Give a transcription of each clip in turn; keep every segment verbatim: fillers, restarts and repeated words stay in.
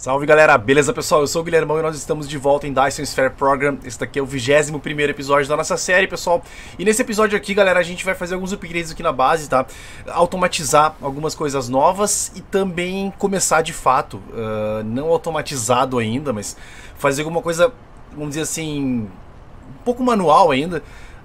Salve galera, beleza pessoal? Eu sou o Guilhermão e nós estamos de volta em Dyson Sphere Program. Este aqui é o vigésimo primeiro episódio da nossa série, pessoal. E nesse episódio aqui, galera, a gente vai fazer alguns upgrades aqui na base, tá? Automatizar algumas coisas novas e também começar de fato, uh, não automatizado ainda, mas fazer alguma coisa, vamos dizer assim, um pouco manual ainda,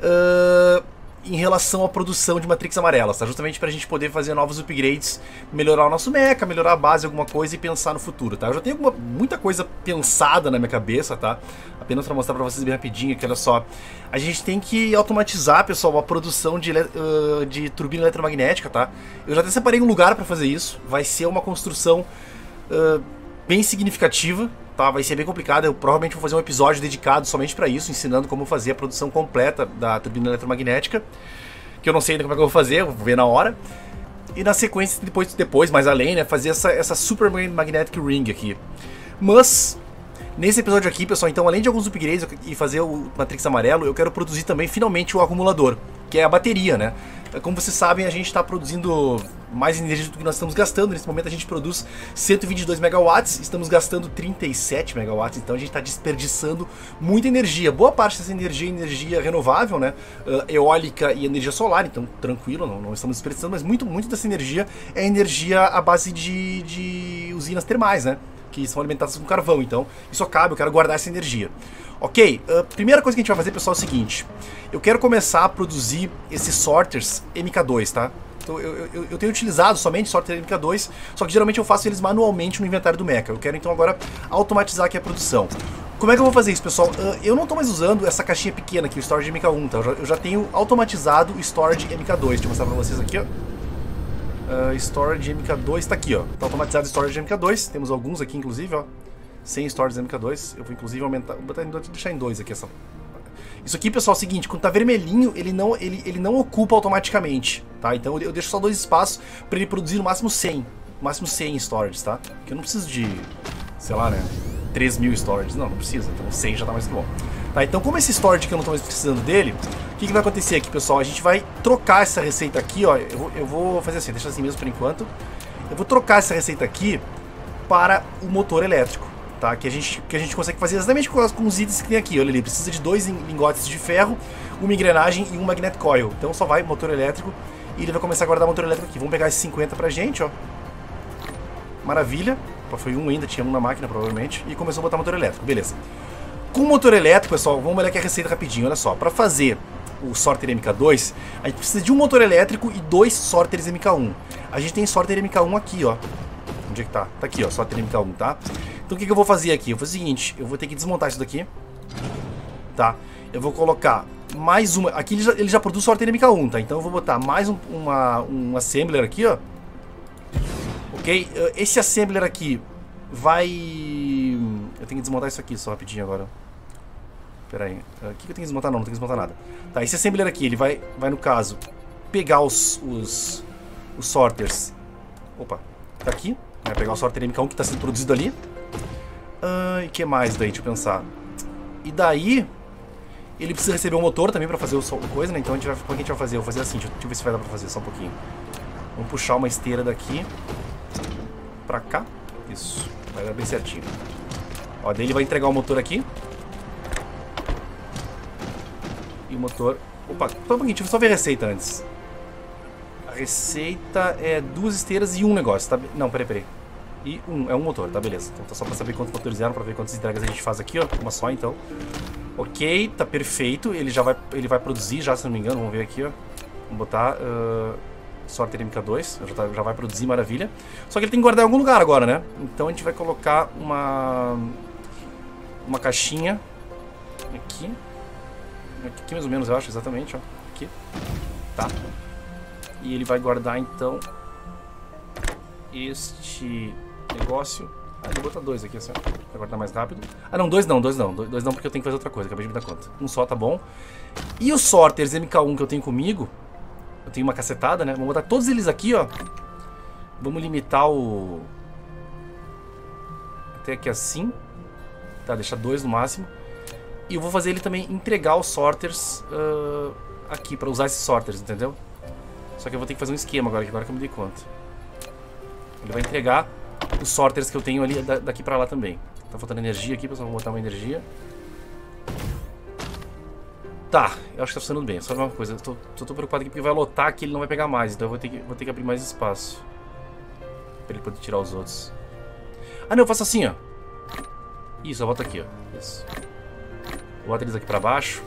uh, em relação à produção de Matrix amarelas, tá? Justamente pra gente poder fazer novos upgrades, melhorar o nosso mecha, melhorar a base, alguma coisa e pensar no futuro, tá? Eu já tenho alguma, muita coisa pensada na minha cabeça, tá? Apenas pra mostrar pra vocês bem rapidinho aqui, olha só. A gente tem que automatizar, pessoal, a produção de, uh, de turbina eletromagnética, tá? Eu já até separei um lugar pra fazer isso, vai ser uma construção uh, bem significativa, tá? Vai ser bem complicado, eu provavelmente vou fazer um episódio dedicado somente para isso, ensinando como fazer a produção completa da turbina eletromagnética, que eu não sei ainda como é que eu vou fazer, eu vou ver na hora. E na sequência, depois, depois mais além, né, fazer essa, essa Super Magnetic Ring aqui. Mas, nesse episódio aqui, pessoal, então, além de alguns upgrades e fazer o Matrix amarelo, eu quero produzir também, finalmente, o acumulador, que é a bateria, né? Como vocês sabem, a gente está produzindo mais energia do que nós estamos gastando. Nesse momento a gente produz cento e vinte e dois megawatts, estamos gastando trinta e sete megawatts, então a gente está desperdiçando muita energia. Boa parte dessa energia é energia renovável, né? Uh, eólica e energia solar, então tranquilo, não, não estamos desperdiçando, mas muito, muito dessa energia é energia à base de, de usinas termais, né? Que são alimentadas com carvão, então isso acaba, eu quero guardar essa energia. Ok, a uh, primeira coisa que a gente vai fazer, pessoal, é o seguinte: eu quero começar a produzir esses sorters M K dois, tá? Então, eu, eu, eu tenho utilizado somente sorter M K dois, só que geralmente eu faço eles manualmente no inventário do mecha. Eu quero então agora automatizar aqui a produção. Como é que eu vou fazer isso, pessoal? Uh, eu não estou mais usando essa caixinha pequena aqui, o Storage M K um, tá? Eu já, eu já tenho automatizado o Storage M K dois. Deixa eu mostrar pra vocês aqui, ó. Uh, Storage M K dois tá aqui, ó. Tá automatizado o Storage M K dois. Temos alguns aqui, inclusive, ó. Sem Storage M K dois. Eu vou inclusive aumentar. Vou botar, deixar em dois aqui essa. Isso aqui, pessoal, é o seguinte: quando tá vermelhinho, ele não, ele, ele não ocupa automaticamente, tá? Então eu deixo só dois espaços para ele produzir no máximo cem. No máximo cem storage, tá? Porque eu não preciso de, sei lá, né? três mil storage. Não, não precisa. Então cem já tá mais que bom. Tá, então como esse storage que eu não tô mais precisando dele, o que, que vai acontecer aqui, pessoal? A gente vai trocar essa receita aqui, ó. Eu vou, eu vou fazer assim, deixa assim mesmo por enquanto. Eu vou trocar essa receita aqui para o motor elétrico, tá? Que a gente, que a gente consegue fazer exatamente com, com os itens que tem aqui. Olha, ele precisa de dois lingotes de ferro, uma engrenagem e um magnet coil. Então só vai motor elétrico e ele vai começar a guardar motor elétrico aqui. Vamos pegar esses cinquenta pra gente, ó. Maravilha. Foi um ainda, tinha um na máquina provavelmente. E começou a botar motor elétrico, beleza. Com o motor elétrico, pessoal, vamos olhar aqui a receita rapidinho, olha só. Para fazer o sorter M K dois, a gente precisa de um motor elétrico e dois sorters M K um. A gente tem sorter M K um aqui, ó. Onde é que tá? Tá aqui, ó, sorter M K um, tá? Então o que, que eu vou fazer aqui? Eu vou fazer o seguinte: eu vou ter que desmontar isso daqui, tá? Eu vou colocar mais uma. Aqui ele já, ele já produz sorter M K um, tá? Então eu vou botar mais um, uma, um assembler aqui, ó. Ok? Esse assembler aqui vai... Eu tenho que desmontar isso aqui só rapidinho agora. Pera aí. O que eu tenho que desmontar? Não, não tenho que desmontar nada. Tá, esse assembler aqui, ele vai, vai no caso, pegar os, os, os sorters. Opa, tá aqui. Vai pegar o sorter M K um que está sendo produzido ali. Ah, e o que mais daí? Deixa eu pensar. E daí, ele precisa receber um motor também para fazer o coisa, né? Então a gente vai, como é que a gente vai fazer? Eu vou fazer assim, deixa eu, deixa eu ver se vai dar para fazer só um pouquinho. Vamos puxar uma esteira daqui pra cá. Isso, vai dar bem certinho. Ó, daí ele vai entregar o motor aqui. E o motor... Opa, só um pouquinho, deixa eu só ver a receita antes. A receita é duas esteiras e um negócio, tá? Não, peraí, peraí. E um, é um motor, tá, beleza. Então tá só pra saber quantos motores eram, pra ver quantas entregas a gente faz aqui, ó. Uma só, então. Ok, tá perfeito. Ele já vai, ele vai produzir já, se não me engano. Vamos ver aqui, ó. Vamos botar... Uh... sorter M K dois, já, tá, já vai produzir, maravilha. Só que ele tem que guardar em algum lugar agora, né? Então a gente vai colocar uma uma caixinha aqui, aqui mais ou menos, eu acho, exatamente, ó, aqui, tá? E ele vai guardar então este negócio. Ah, eu vou botar dois aqui, assim, pra guardar mais rápido. Ah, não, dois não, dois não, dois não, porque eu tenho que fazer outra coisa, acabei de me dar conta. Um só tá bom. E os sorters M K um que eu tenho comigo, eu tenho uma cacetada, né? Vamos botar todos eles aqui, ó. Vamos limitar o... até aqui assim. Tá, deixar dois no máximo. E eu vou fazer ele também entregar os sorters uh, aqui, pra usar esses sorters, entendeu? Só que eu vou ter que fazer um esquema agora, agora que eu me dei conta. Ele vai entregar os sorters que eu tenho ali da, daqui pra lá também. Tá faltando energia aqui, pessoal. Vou botar uma energia. Tá, eu acho que tá funcionando bem. Só uma coisa, eu tô, só tô preocupado aqui porque vai lotar aqui, ele não vai pegar mais. Então eu vou ter que, vou ter que abrir mais espaço pra ele poder tirar os outros. Ah, não, eu faço assim, ó. Isso, eu boto aqui, ó. Isso. Bota eles aqui pra baixo.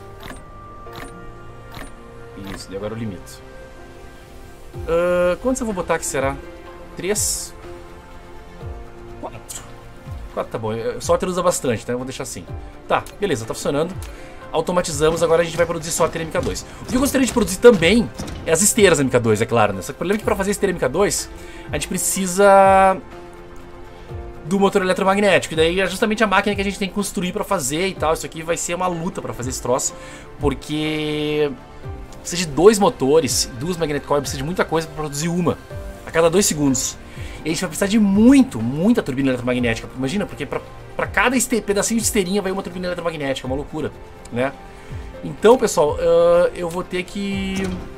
Isso, e agora eu limito. Uh, quantos eu vou botar aqui, será? Três? Quatro. Quatro tá bom. Sorter usa bastante, então eu vou deixar assim. Tá, beleza, tá funcionando. Automatizamos, agora a gente vai produzir sorter M K dois. O que eu gostaria de produzir também é as esteiras M K dois, é claro, né? Só que o problema é que pra fazer esteira M K dois, a gente precisa do motor eletromagnético. E daí é justamente a máquina que a gente tem que construir pra fazer e tal. Isso aqui vai ser uma luta pra fazer esse troço, porque precisa de dois motores, duas magnetic coils, precisa de muita coisa pra produzir uma a cada dois segundos. E a gente vai precisar de muito, muita turbina eletromagnética. Imagina, porque pra, pra cada este, pedacinho de esteirinha vai uma turbina eletromagnética, é uma loucura, né? Então, pessoal, uh, eu vou ter que...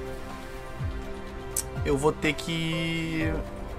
Eu vou ter que...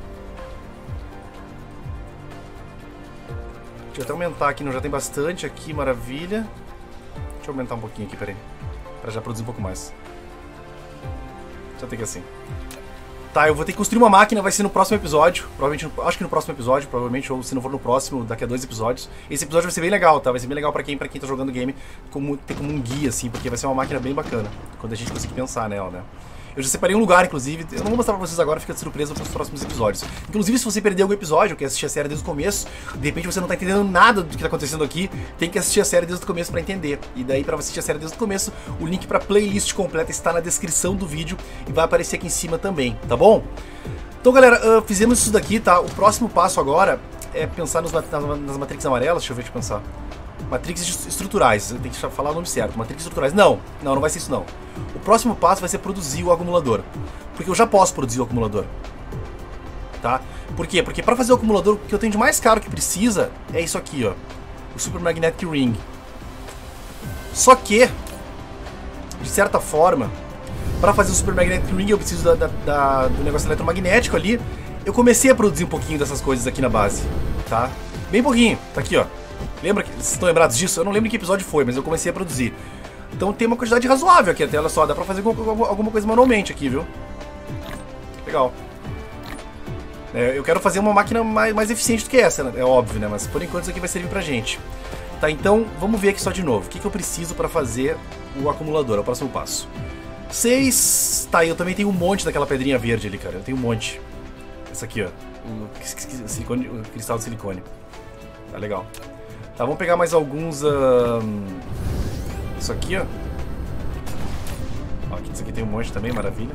Deixa eu até aumentar aqui, não já tem bastante aqui, maravilha. Deixa eu aumentar um pouquinho aqui, peraí. Pra já produzir um pouco mais. Deixa eu ter que assim. Tá, eu vou ter que construir uma máquina, vai ser no próximo episódio. Provavelmente, acho que no próximo episódio, provavelmente, ou se não for no próximo, daqui a dois episódios. Esse episódio vai ser bem legal, tá? Vai ser bem legal pra quem, pra quem tá jogando o game, como, ter como um guia, assim, porque vai ser uma máquina bem bacana, quando a gente conseguir pensar nela, né? Eu já separei um lugar, inclusive, eu não vou mostrar pra vocês agora, fica de surpresa para os próximos episódios. Inclusive, se você perder algum episódio, quer assistir a série desde o começo, de repente você não tá entendendo nada do que tá acontecendo aqui, tem que assistir a série desde o começo pra entender. E daí, pra você assistir a série desde o começo, o link pra playlist completa está na descrição do vídeo e vai aparecer aqui em cima também, tá bom? Então, galera, uh, fizemos isso daqui, tá? O próximo passo agora é pensar nos, nas, nas matrix amarelas, deixa eu ver, deixa eu pensar. Matrix estruturais, eu tenho que falar o nome certo. Matrix estruturais. Não, não, não vai ser isso não. O próximo passo vai ser produzir o acumulador. Porque eu já posso produzir o acumulador. Tá? Por quê? Porque para fazer o acumulador, o que eu tenho de mais caro que precisa é isso aqui, ó. O Super Magnetic Ring. Só que, de certa forma, para fazer o Super Magnetic Ring eu preciso da, da, da, do negócio eletromagnético ali. Eu comecei a produzir um pouquinho dessas coisas aqui na base. Tá? Bem pouquinho. Tá aqui, ó. Lembra que vocês estão lembrados disso? Eu não lembro que episódio foi, mas eu comecei a produzir. Então tem uma quantidade razoável aqui até, olha só, dá pra fazer alguma coisa manualmente aqui, viu? Legal. É, eu quero fazer uma máquina mais, mais eficiente do que essa, né? É óbvio, né? Mas por enquanto isso aqui vai servir pra gente. Tá, então vamos ver aqui só de novo. O que, que eu preciso pra fazer o acumulador? É o próximo passo. Seis... Tá, eu também tenho um monte daquela pedrinha verde ali, cara. Eu tenho um monte. Essa aqui, ó. O, silicone, o cristal de silicone. Tá, legal. Tá, vamos pegar mais alguns... Um... Isso aqui, ó. Ó, aqui, isso aqui tem um monte também, maravilha.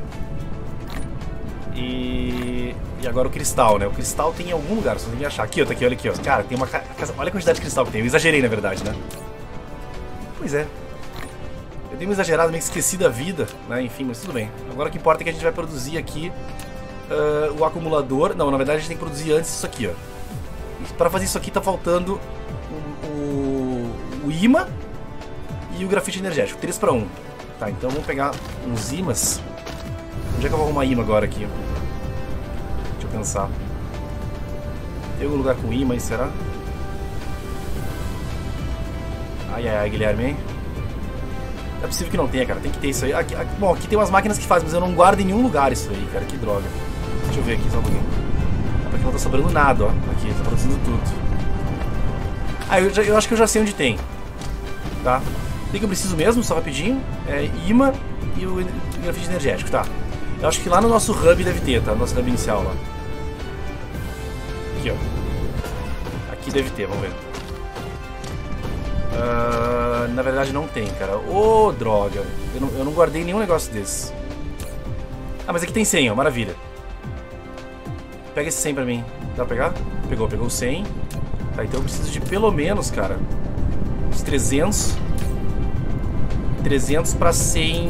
E... E agora o cristal, né? O cristal tem em algum lugar, só tem que achar. Aqui, ó, tá aqui, olha aqui, ó. Cara, tem uma... Olha a quantidade de cristal que tem. Eu exagerei, na verdade, né? Pois é. Eu dei uma exagerada, meio que esqueci da vida, né? Enfim, mas tudo bem. Agora o que importa é que a gente vai produzir aqui uh, o acumulador. Não, na verdade a gente tem que produzir antes isso aqui, ó. E pra fazer isso aqui tá faltando o, o, o imã e o grafite energético. três para um. Tá, então vamos pegar uns imãs. Onde é que eu vou arrumar imã agora aqui? Deixa eu pensar. Tem algum lugar com imã aí, será? Ai, ai, ai, Guilherme, hein? Não é possível que não tenha, cara. Tem que ter isso aí. Aqui, aqui, bom, aqui tem umas máquinas que fazem, mas eu não guardo em nenhum lugar isso aí, cara. Que droga. Deixa eu ver aqui só um pouquinho. Aqui não tá sobrando nada, ó. Aqui, tá produzindo tudo. Ah, eu, já, eu acho que eu já sei onde tem. Tá? O que eu preciso mesmo, só rapidinho? É imã e o grafite energético, tá? Eu acho que lá no nosso hub deve ter, tá? No nosso hub inicial lá. Aqui, ó. Aqui deve ter, vamos ver. Uh, na verdade não tem, cara. Ô, oh, droga. Eu não, eu não guardei nenhum negócio desse. Ah, mas aqui tem cem, ó. Maravilha. Pega esse cem pra mim. Dá pra pegar? Pegou, pegou o cem. Tá, então eu preciso de pelo menos, cara, uns trezentos. trezentos pra cem...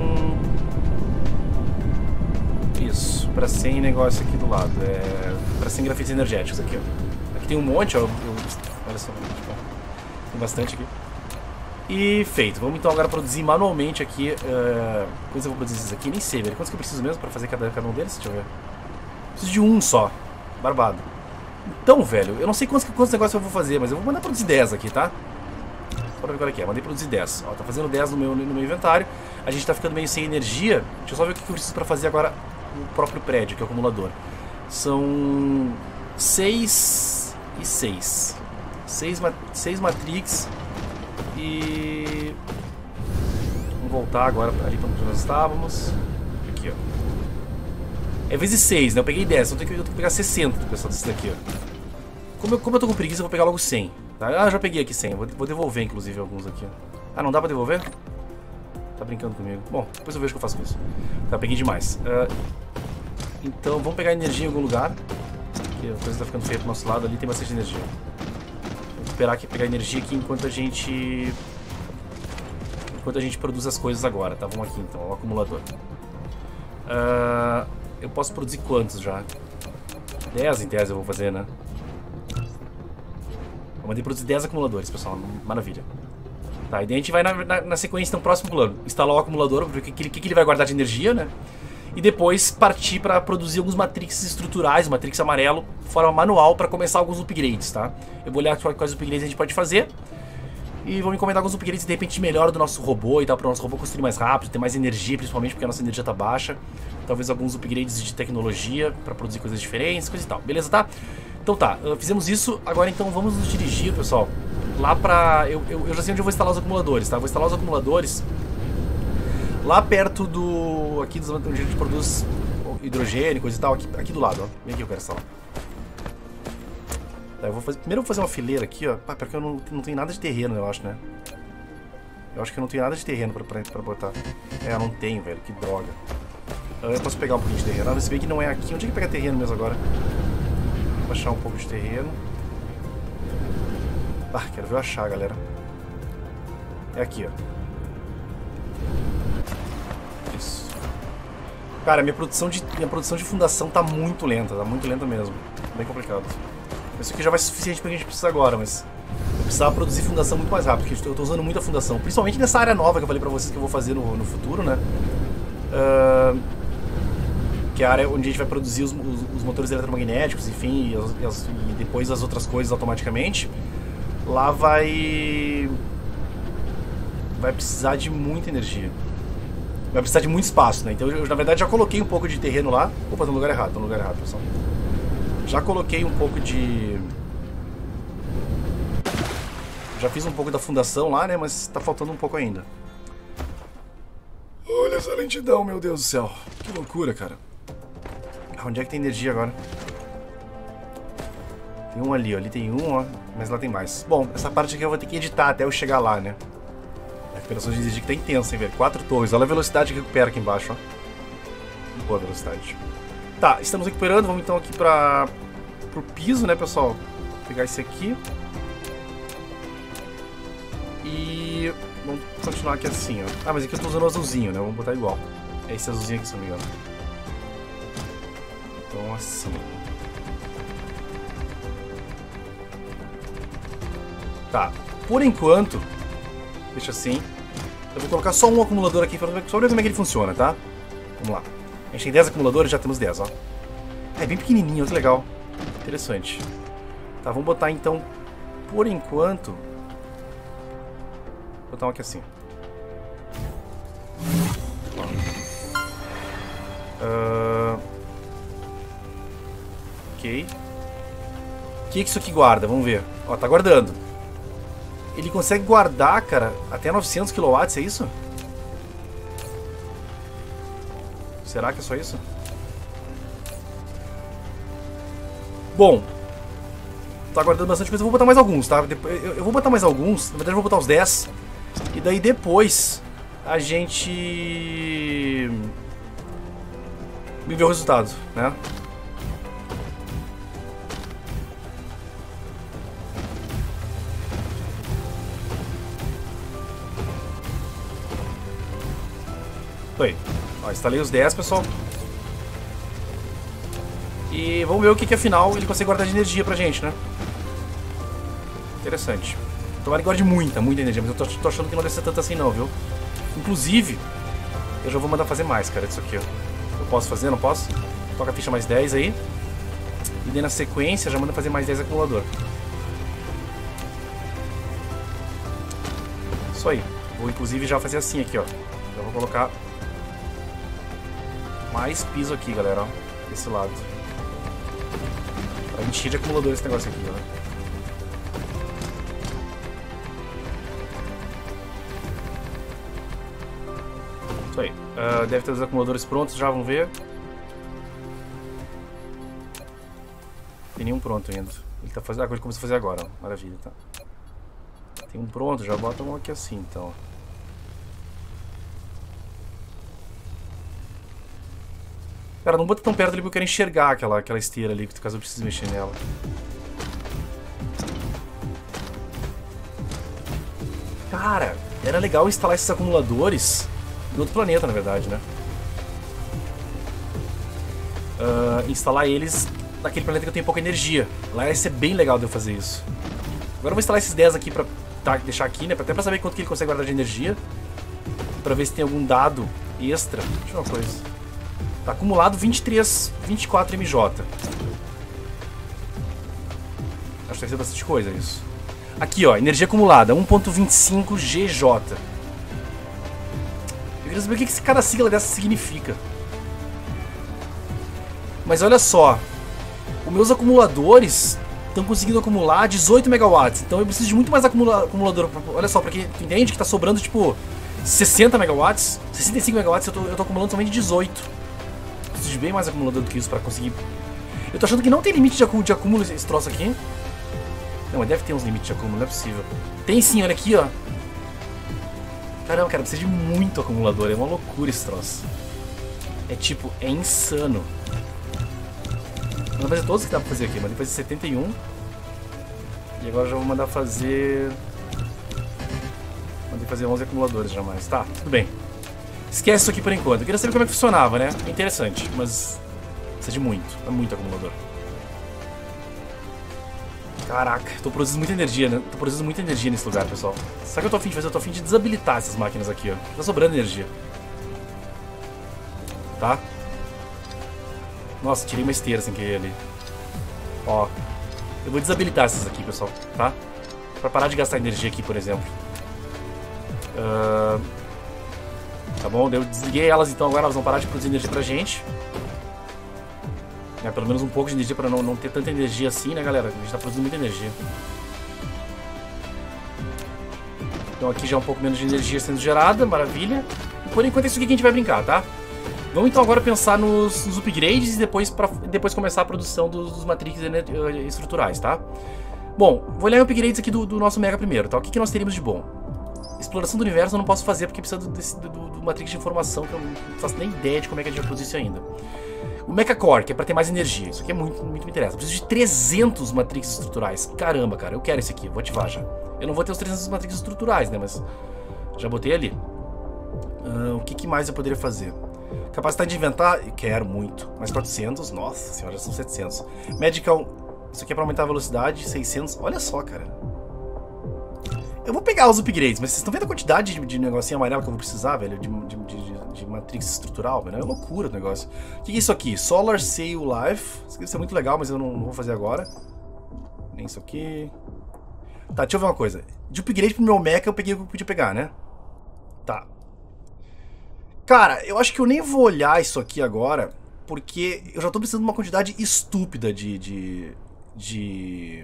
Isso, pra cem negócio aqui do lado. É... Pra cem grafites energéticos aqui, ó. Aqui tem um monte, ó. Eu... Olha só, tem bastante aqui. E feito. Vamos então agora produzir manualmente aqui. Uh... Quantos eu vou produzir esses aqui? Nem sei, velho. Quantos que eu preciso mesmo pra fazer cada, cada um deles? Deixa eu ver. Preciso de um só. Barbado. Então, velho, eu não sei quantos, quantos negócios eu vou fazer, mas eu vou mandar produzir dez aqui, tá? Só pra ver qual é que é. Mandei produzir dez. Ó, tá fazendo dez no meu, no meu inventário. A gente tá ficando meio sem energia. Deixa eu só ver o que eu preciso pra fazer agora o próprio prédio, que é o acumulador. São seis e seis. seis Matrix e... Vamos voltar agora ali pra onde nós estávamos. Aqui, ó. É vezes seis, né? Eu peguei dez, então eu tenho que, eu tenho que pegar sessenta do pessoal desse daqui, ó. Como eu, como eu tô com preguiça, eu vou pegar logo cem. Tá? Ah, já peguei aqui cem. Vou, vou devolver, inclusive, alguns aqui, ó. Ah, não dá pra devolver? Tá brincando comigo. Bom, depois eu vejo o que eu faço com isso. Tá, peguei demais. Uh, então, vamos pegar energia em algum lugar. Aqui, a coisa tá ficando feia pro nosso lado. Ali tem bastante energia. Vamos esperar aqui, pegar energia aqui enquanto a gente... Enquanto a gente produz as coisas agora, tá? Vamos aqui, então, o acumulador. Uh, eu posso produzir quantos já? dez em tese eu vou fazer, né? Eu mandei produzir dez acumuladores, pessoal. Maravilha. Tá, e daí a gente vai na, na, na sequência, então, próximo plano. Instalar o acumulador, ver o que, que, que ele vai guardar de energia, né? E depois partir para produzir alguns matrix estruturais, matrix amarelo, de forma manual, para começar alguns upgrades, tá? Eu vou olhar quais upgrades a gente pode fazer. E vou me encomendar alguns upgrades, de repente, melhor do nosso robô e tal, para o nosso robô construir mais rápido, ter mais energia, principalmente porque a nossa energia tá baixa. Talvez alguns upgrades de tecnologia, para produzir coisas diferentes, coisa e tal. Beleza, tá? Então tá, fizemos isso, agora então vamos nos dirigir, pessoal, lá pra... Eu, eu, eu já sei onde eu vou instalar os acumuladores, tá? Vou instalar os acumuladores lá perto do... Aqui onde a gente produz hidrogênio, coisa e tal, aqui, aqui do lado, ó. Vem aqui, eu quero instalar. Tá, eu vou fazer... Primeiro eu vou fazer uma fileira aqui, ó. Ah, porque eu não, não tenho nada de terreno, eu acho, né? Eu acho que eu não tenho nada de terreno pra, pra, pra botar. É, eu não tenho, velho, que droga. Eu posso pegar um pouquinho de terreno. Ah, você vê que não é aqui. Onde é que pega terreno mesmo agora? Vou achar um pouco de terreno. Ah, quero ver eu achar, galera. É aqui, ó. Isso. Cara, minha produção de, minha produção de fundação tá muito lenta. Tá muito lenta mesmo. Bem complicado. Isso aqui já vai ser suficiente pra que a gente precisa agora, mas... Eu precisava produzir fundação muito mais rápido, porque eu tô usando muita fundação. Principalmente nessa área nova que eu falei pra vocês que eu vou fazer no, no futuro, né? Uh... Que é a área onde a gente vai produzir os, os, os motores eletromagnéticos, enfim, e, as, e, as, e depois as outras coisas automaticamente. Lá vai... Vai precisar de muita energia. Vai precisar de muito espaço, né? Então eu, na verdade, já coloquei um pouco de terreno lá. Opa, tô no lugar errado, tô no lugar errado, pessoal. Já coloquei um pouco de... Já fiz um pouco da fundação lá, né? Mas tá faltando um pouco ainda. Olha essa lentidão, meu Deus do céu. Que loucura, cara. Onde é que tem energia agora? Tem um ali, ó. Ali tem um, ó. Mas lá tem mais. Bom, essa parte aqui eu vou ter que editar até eu chegar lá, né? A recuperação de energia que tá intensa, hein, velho. Quatro torres. Olha a velocidade que recupera aqui embaixo, ó. Boa velocidade. Tá, estamos recuperando. Vamos então aqui pra... pro piso, né, pessoal? Vou pegar esse aqui. E... Vamos continuar aqui assim, ó. Ah, mas aqui eu tô usando o azulzinho, né? Vamos botar igual. É esse azulzinho aqui, se não me engano. Então, assim. Tá. Por enquanto, deixa assim. Eu vou colocar só um acumulador aqui, só pra ver como é que ele funciona, tá? Vamos lá. A gente tem dez acumuladores, já temos dez, ó. É bem pequenininho, que legal. Interessante. Tá, vamos botar então, por enquanto... Vou botar um aqui assim. Uh... Ok. O que, que isso aqui guarda? Vamos ver. Ó, tá guardando. Ele consegue guardar, cara, até novecentos quilowatts, é isso? Será que é só isso? Bom, tá guardando bastante coisa. Eu vou botar mais alguns, tá? Eu vou botar mais alguns. Na verdade, eu vou botar os dez. E daí depois a gente me vê o resultado, né? Aí. Ó, instalei os dez, pessoal. E vamos ver o que, que afinal ele consegue guardar de energia pra gente, né? Interessante. Tomara que guarde muita, muita energia, mas eu tô, tô achando que não deve ser tanto assim não, viu? Inclusive, eu já vou mandar fazer mais, cara, disso aqui, ó. Eu posso fazer, não posso? Toca a ficha mais dez aí. E daí na sequência já manda fazer mais dez acumulador. Isso aí. Vou inclusive já fazer assim aqui, ó. Já vou colocar mais piso aqui, galera, ó. Desse lado. Pra encher de acumulador esse negócio aqui, galera. Isso aí. Uh, deve ter os acumuladores prontos, já vamos ver. Tem nenhum pronto ainda. Ele tá fazendo. Ah, ele começou a fazer agora, ó. Maravilha, tá. Tem um pronto, já bota um aqui assim, então. Cara, não bota tão perto ali porque eu quero enxergar aquela, aquela esteira ali, caso eu precise mexer nela. Cara, era legal instalar esses acumuladores no outro planeta, na verdade, né? Uh, instalar eles naquele planeta que eu tenho pouca energia. Lá ia ser bem legal de eu fazer isso. Agora eu vou instalar esses dez aqui pra tá, deixar aqui, né? Até pra saber quanto que ele consegue guardar de energia. Pra ver se tem algum dado extra. Deixa eu ver uma coisa. Tá acumulado vinte e três, vinte e quatro M J. Acho que vai ser bastante coisa isso. Aqui, ó, energia acumulada, um ponto vinte e cinco G J. Eu queria saber o que que cada sigla dessa significa. Mas olha só, os meus acumuladores estão conseguindo acumular dezoito megawatts. Então eu preciso de muito mais acumula acumulador. Olha só, porque tu entende que tá sobrando tipo sessenta megawatts, sessenta e cinco megawatts, eu tô, eu tô acumulando somente dezoito. Preciso de bem mais acumulador do que isso pra conseguir. Eu tô achando que não tem limite de acúmulo, de acúmulo esse troço aqui. Não, mas deve ter uns limites de acúmulo, não é possível. Tem sim, olha aqui, ó. Caramba, cara, precisa de muito acumulador, é uma loucura esse troço. É tipo, é insano. Não vou fazer todos que dá pra fazer aqui, mandei fazer setenta e um. E agora já vou mandar fazer... Mandei fazer onze acumuladores já mais. Tá, tudo bem. Esquece isso aqui por enquanto. Eu queria saber como é que funcionava, né? É interessante, mas precisa de muito. É muito acumulador. Caraca, tô produzindo muita energia, né? Tô produzindo muita energia nesse lugar, pessoal. Sabe o que eu tô a fim de fazer? Eu tô a fim de desabilitar essas máquinas aqui, ó. Tá sobrando energia. Tá? Nossa, tirei uma esteira sem querer ali. Ó. Eu vou desabilitar essas aqui, pessoal, tá? Pra parar de gastar energia aqui, por exemplo. Uh... Tá bom? Eu desliguei elas, então agora elas vão parar de produzir energia pra gente. É, pelo menos um pouco de energia pra não, não ter tanta energia assim, né, galera? A gente tá produzindo muita energia. Então aqui já é um pouco menos de energia sendo gerada, maravilha. E por enquanto é isso aqui que a gente vai brincar, tá? Vamos então agora pensar nos, nos upgrades e depois, pra, depois começar a produção dos, dos Matrix estruturais, tá? Bom, vou olhar em upgrades aqui do, do nosso Mega primeiro, tá? O que, que nós teríamos de bom? Exploração do universo eu não posso fazer porque precisa do, desse, do, do Matrix de informação, que eu não faço nem ideia de como é que a gente vai produzir isso ainda. O Mecha Core, que é pra ter mais energia. Isso aqui é muito, muito me interessa. Eu preciso de trezentos Matrix estruturais. Caramba, cara, eu quero esse aqui. Eu vou ativar já. Eu não vou ter os trezentos Matrix estruturais, né? Mas já botei ali. Uh, o que, que mais eu poderia fazer? Capacidade de inventar? Quero muito. Mais quatrocentos. Nossa senhora, já são setecentos. Medical. Isso aqui é pra aumentar a velocidade. seiscentos. Olha só, cara. Eu vou pegar os upgrades, mas vocês estão vendo a quantidade de, de negocinho amarelo que eu vou precisar, velho? De, de, de, de Matrix estrutural, velho? É loucura o negócio. O que é isso aqui? Solar Sail Life. Isso aqui deve ser muito legal, mas eu não, não vou fazer agora. Nem isso aqui. Tá, deixa eu ver uma coisa. De upgrade pro meu mecha eu peguei o que eu podia pegar, né? Tá. Cara, eu acho que eu nem vou olhar isso aqui agora, porque eu já tô precisando de uma quantidade estúpida de... de... de...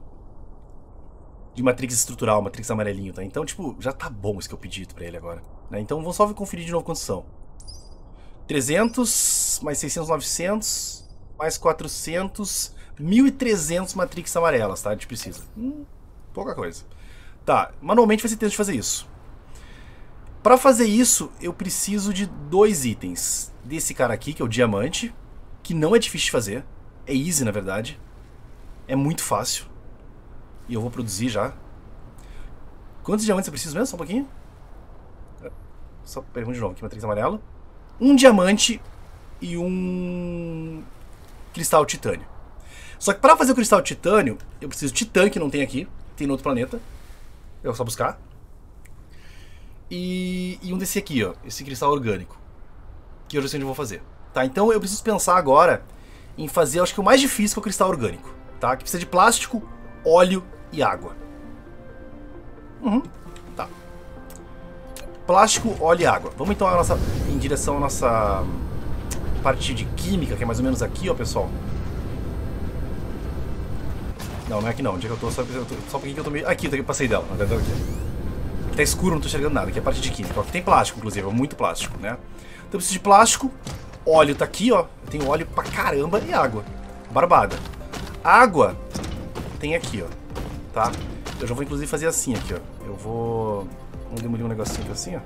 de Matrix estrutural, Matrix amarelinho, tá? Então, tipo, já tá bom isso que eu pedi pra ele agora, né? Então, vou só conferir de novo quantos são. trezentos, mais seiscentos, novecentos, mais quatrocentos, mil e trezentos Matrix amarelas, tá? A gente precisa. Hum, pouca coisa. Tá, manualmente vai ser tempo de fazer isso. Pra fazer isso, eu preciso de dois itens. Desse cara aqui, que é o diamante, que não é difícil de fazer. É easy, na verdade. É muito fácil. E eu vou produzir já. Quantos diamantes eu preciso mesmo? Só um pouquinho. Só pergunto de novo aqui, matriz amarela. Um diamante e um cristal titânio. Só que para fazer o cristal titânio, eu preciso de titã, que não tem aqui. Tem no outro planeta. Eu vou só buscar. E, e um desse aqui, ó. Esse cristal orgânico. Que eu já sei onde eu vou fazer. Tá, então eu preciso pensar agora em fazer, acho que o mais difícil, que é o cristal orgânico, tá? Que precisa de plástico, óleo e água. Uhum, tá. Plástico, óleo e água. Vamos então a nossa, em direção à nossa parte de química, que é mais ou menos aqui, ó, pessoal. Não, não é aqui não. Onde é que eu tô? Só, eu tô, só um pouquinho que eu tô meio... Aqui, eu passei dela, na verdade aqui. Aqui tá escuro, não tô enxergando nada. Aqui é a parte de química. Aqui tem plástico, inclusive, é muito plástico, né? Então eu preciso de plástico, óleo tá aqui, ó. Eu tenho óleo pra caramba e água. Barbada. Água tem aqui, ó. Tá? Eu já vou inclusive fazer assim aqui, ó. Eu vou... Vamos demolir um negocinho aqui assim, ó.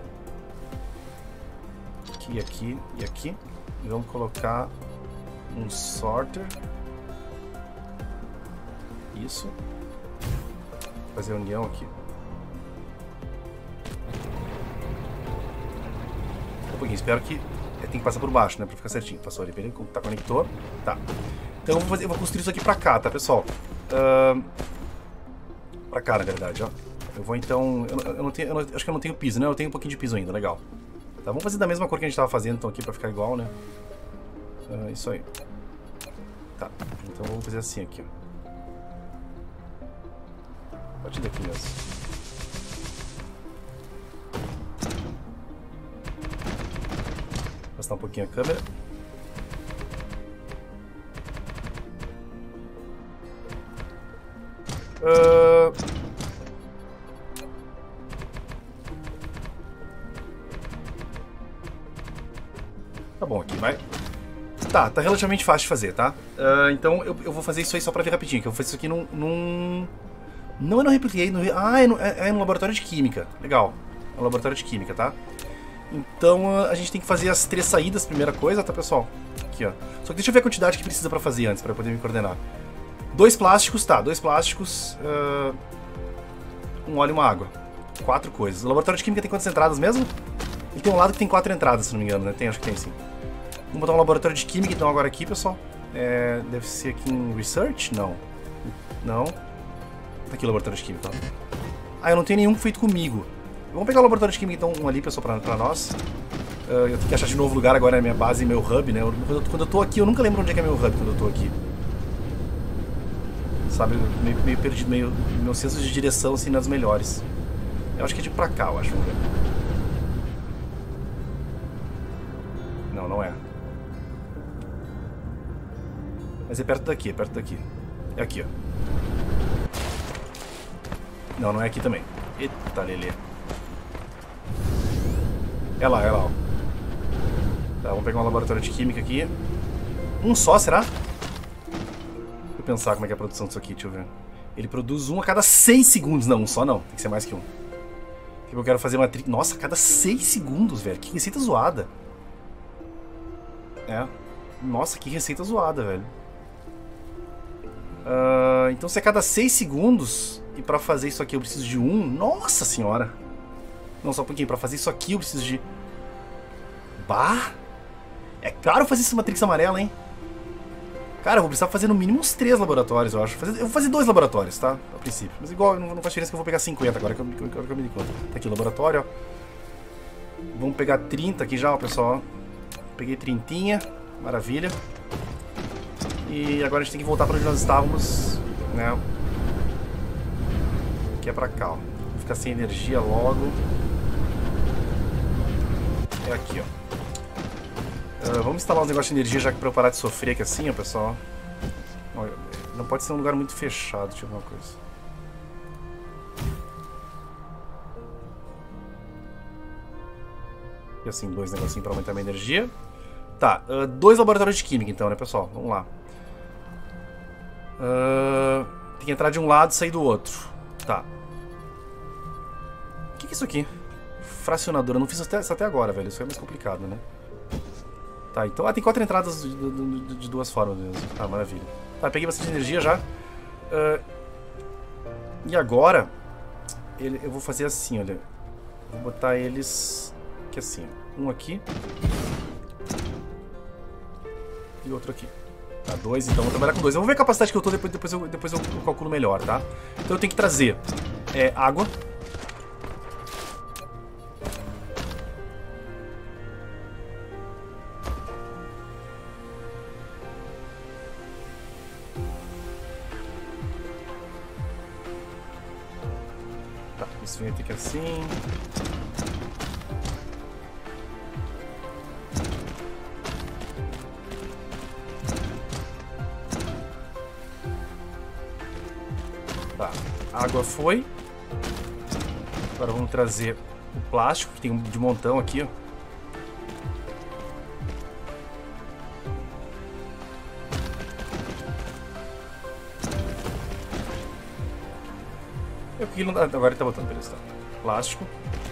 Aqui, aqui e aqui. E vamos colocar um sorter. Isso. Fazer a união aqui. Um pouquinho, espero que... É, tem que passar por baixo, né? Pra ficar certinho. Passou ali, peraí, tá conector. Tá. Então eu vou, fazer, eu vou construir isso aqui pra cá, tá, pessoal? Uh, pra cá, na verdade, ó. Eu vou então... Eu, eu não tenho, eu não, acho que eu não tenho piso, né? Eu tenho um pouquinho de piso ainda, legal. Tá, vamos fazer da mesma cor que a gente tava fazendo, então, aqui pra ficar igual, né? Uh, isso aí. Tá, então vamos fazer assim aqui, ó. A partir daqui mesmo. Afastar um pouquinho a câmera. Uh... Tá bom aqui, vai. Tá, tá relativamente fácil de fazer, tá? Uh, então eu, eu vou fazer isso aí só pra ver rapidinho, que eu vou fazer isso aqui num... num... Não, eu não repliquei. No... Ah, é no, é, é no laboratório de química. Legal. É no laboratório de química, tá? Então a gente tem que fazer as três saídas, primeira coisa, tá, pessoal? Aqui, ó. Só que deixa eu ver a quantidade que precisa pra fazer antes, pra eu poder me coordenar. Dois plásticos, tá. Dois plásticos. Uh... Um óleo e uma água. Quatro coisas. O laboratório de química tem quantas entradas mesmo? Ele tem um lado que tem quatro entradas, se não me engano, né? Tem, acho que tem sim. Vamos botar um laboratório de química então agora aqui, pessoal. É... Deve ser aqui em Research? Não. Não. Tá aqui o laboratório de química. Ah, eu não tenho nenhum feito comigo. Vamos pegar o laboratório de química então, um ali, pessoal, pra, pra nós. Uh, eu tenho que achar de novo lugar agora, é minha base e meu hub, né? Eu, quando, eu, quando eu tô aqui, eu nunca lembro onde é que é meu hub quando eu tô aqui. Sabe, meio, meio perdido, meio... Meu senso de direção, assim, nas melhores. Eu acho que é de pra cá, eu acho. Vamos ver. Não, não é. Mas é perto daqui, é perto daqui. É aqui, ó. Não, não é aqui também. Eita, lelê. É lá, é lá, ó. Tá, vamos pegar um laboratório de química aqui. Um só, será? Deixa eu pensar como é que é a produção disso aqui, deixa eu ver. Ele produz um a cada seis segundos. Não, um só não. Tem que ser mais que um. Eu quero fazer uma tri... Nossa, a cada seis segundos, velho. Que receita zoada. É. Nossa, que receita zoada, velho. Uh, então se a cada seis segundos... E pra fazer isso aqui eu preciso de um... Nossa senhora! Não, só um pouquinho. Pra fazer isso aqui eu preciso de... Bah! É caro fazer essa matrix amarela, hein? Cara, eu vou precisar fazer no mínimo uns três laboratórios, eu acho. Eu vou fazer dois laboratórios, tá? A princípio. Mas igual, não, não faz diferença que eu vou pegar cinquenta agora que eu, que eu, que eu me dei conta. Tá aqui o laboratório, ó. Vamos pegar trinta aqui já, ó, pessoal. Peguei trintinha. Maravilha. E agora a gente tem que voltar pra onde nós estávamos, né? Que é pra cá, ó. Vou ficar sem energia logo. É aqui, ó. Uh, vamos instalar uns negócios de energia já que pra eu parar de sofrer aqui assim, ó, pessoal. Olha, não pode ser um lugar muito fechado, deixa eu ver uma coisa. E assim, dois negocinhos pra aumentar a minha energia. Tá, uh, dois laboratórios de química então, né, pessoal? Vamos lá. Uh, tem que entrar de um lado e sair do outro. Tá. O que, que é isso aqui? Fracionadora. Eu não fiz isso até, isso até agora, velho. Isso é mais complicado, né? Tá, então... Ah, tem quatro entradas de, de, de duas formas mesmo. Ah, maravilha. Tá, peguei bastante energia já. Uh, e agora... Ele, eu vou fazer assim, olha. Vou botar eles... Aqui assim, ó. Um aqui. E outro aqui. Tá, dois, então vou trabalhar com dois. Eu vou ver a capacidade que eu tô, depois, depois, eu, depois eu calculo melhor, tá? Então eu tenho que trazer é, água. Tá, isso vem até aqui assim. Tá, a água foi. Agora vamos trazer o plástico, que tem um de montão aqui, ó. Eu, não, agora ele tá botando, beleza, tá. Plástico.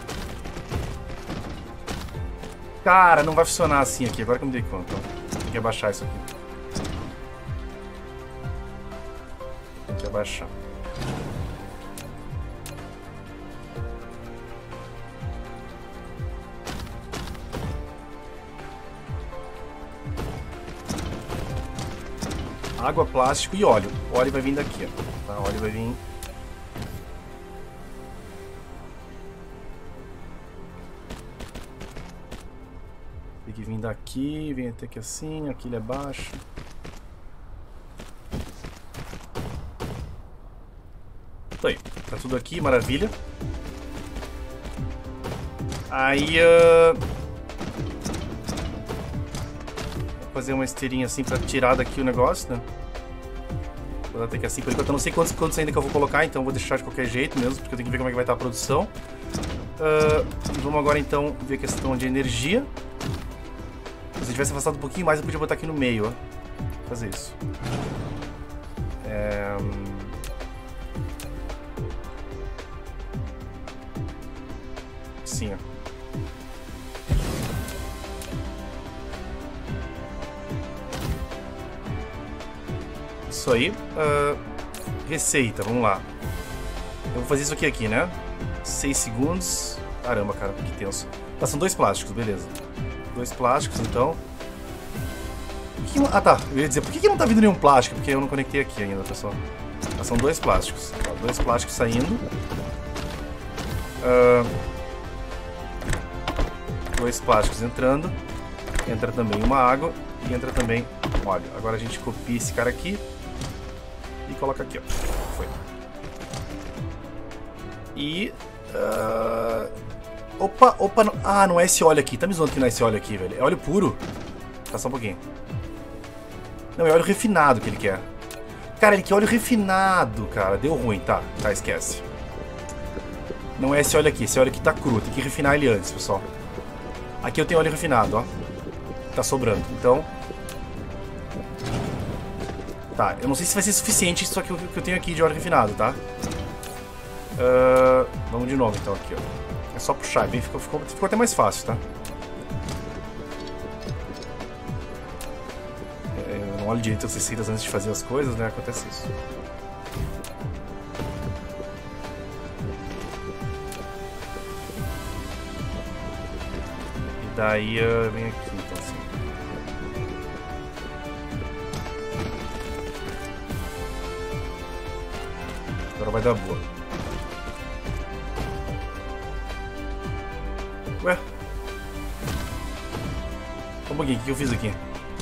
Cara, não vai funcionar assim aqui, agora que eu me dei conta. Tem que abaixar isso aqui. Tem que abaixar. Água, plástico e óleo. O óleo vai vir daqui, ó. Tá? O óleo vai vir... Tem que vir daqui, vem até aqui assim, aqui ele é baixo. Tá aí, tá tudo aqui, maravilha. Aí... Uh... Vou fazer uma esteirinha assim pra tirar daqui o negócio, né? Vou dar até aqui assim, por enquanto eu não sei quantos, quantos ainda que eu vou colocar, então vou deixar de qualquer jeito mesmo, porque eu tenho que ver como é que vai estar a produção. Uh... Vamos agora então ver a questão de energia. Se eu tivesse afastado um pouquinho mais, eu podia botar aqui no meio, ó. Vou fazer isso. É... Assim, ó. Isso aí. Uh... Receita, vamos lá. Eu vou fazer isso aqui, aqui, né? seis segundos. Caramba, cara, que tenso. Tá, são dois plásticos, beleza. Dois plásticos, então. Que que... Ah, tá. Eu ia dizer, por que, que não tá vindo nenhum plástico? Porque eu não conectei aqui ainda, pessoal. Mas são dois plásticos. Ó, dois plásticos saindo. Uh... Dois plásticos entrando. Entra também uma água. E entra também óleo. Agora a gente copia esse cara aqui. E coloca aqui, ó. Foi. E... Uh... Opa, opa, não... Ah, não é esse óleo aqui. Tá me zoando que não é esse óleo aqui, velho. É óleo puro. Tá, só um pouquinho. Não, é óleo refinado que ele quer. Cara, ele quer óleo refinado, cara. Deu ruim, tá. Tá, esquece. Não é esse óleo aqui. Esse óleo aqui tá cru. Tem que refinar ele antes, pessoal. Aqui eu tenho óleo refinado, ó. Tá sobrando. Então... Tá, eu não sei se vai ser suficiente isso aqui que eu tenho aqui de óleo refinado, tá? Uh... Vamos de novo, então, aqui, ó. É só puxar, bem, ficou, ficou, ficou até mais fácil, tá? É, eu não olho direito as receitas antes de fazer as coisas, né? Acontece isso. E daí uh, vem aqui, então assim. Agora vai dar boa. Ué? Um pouquinho, o que eu fiz aqui?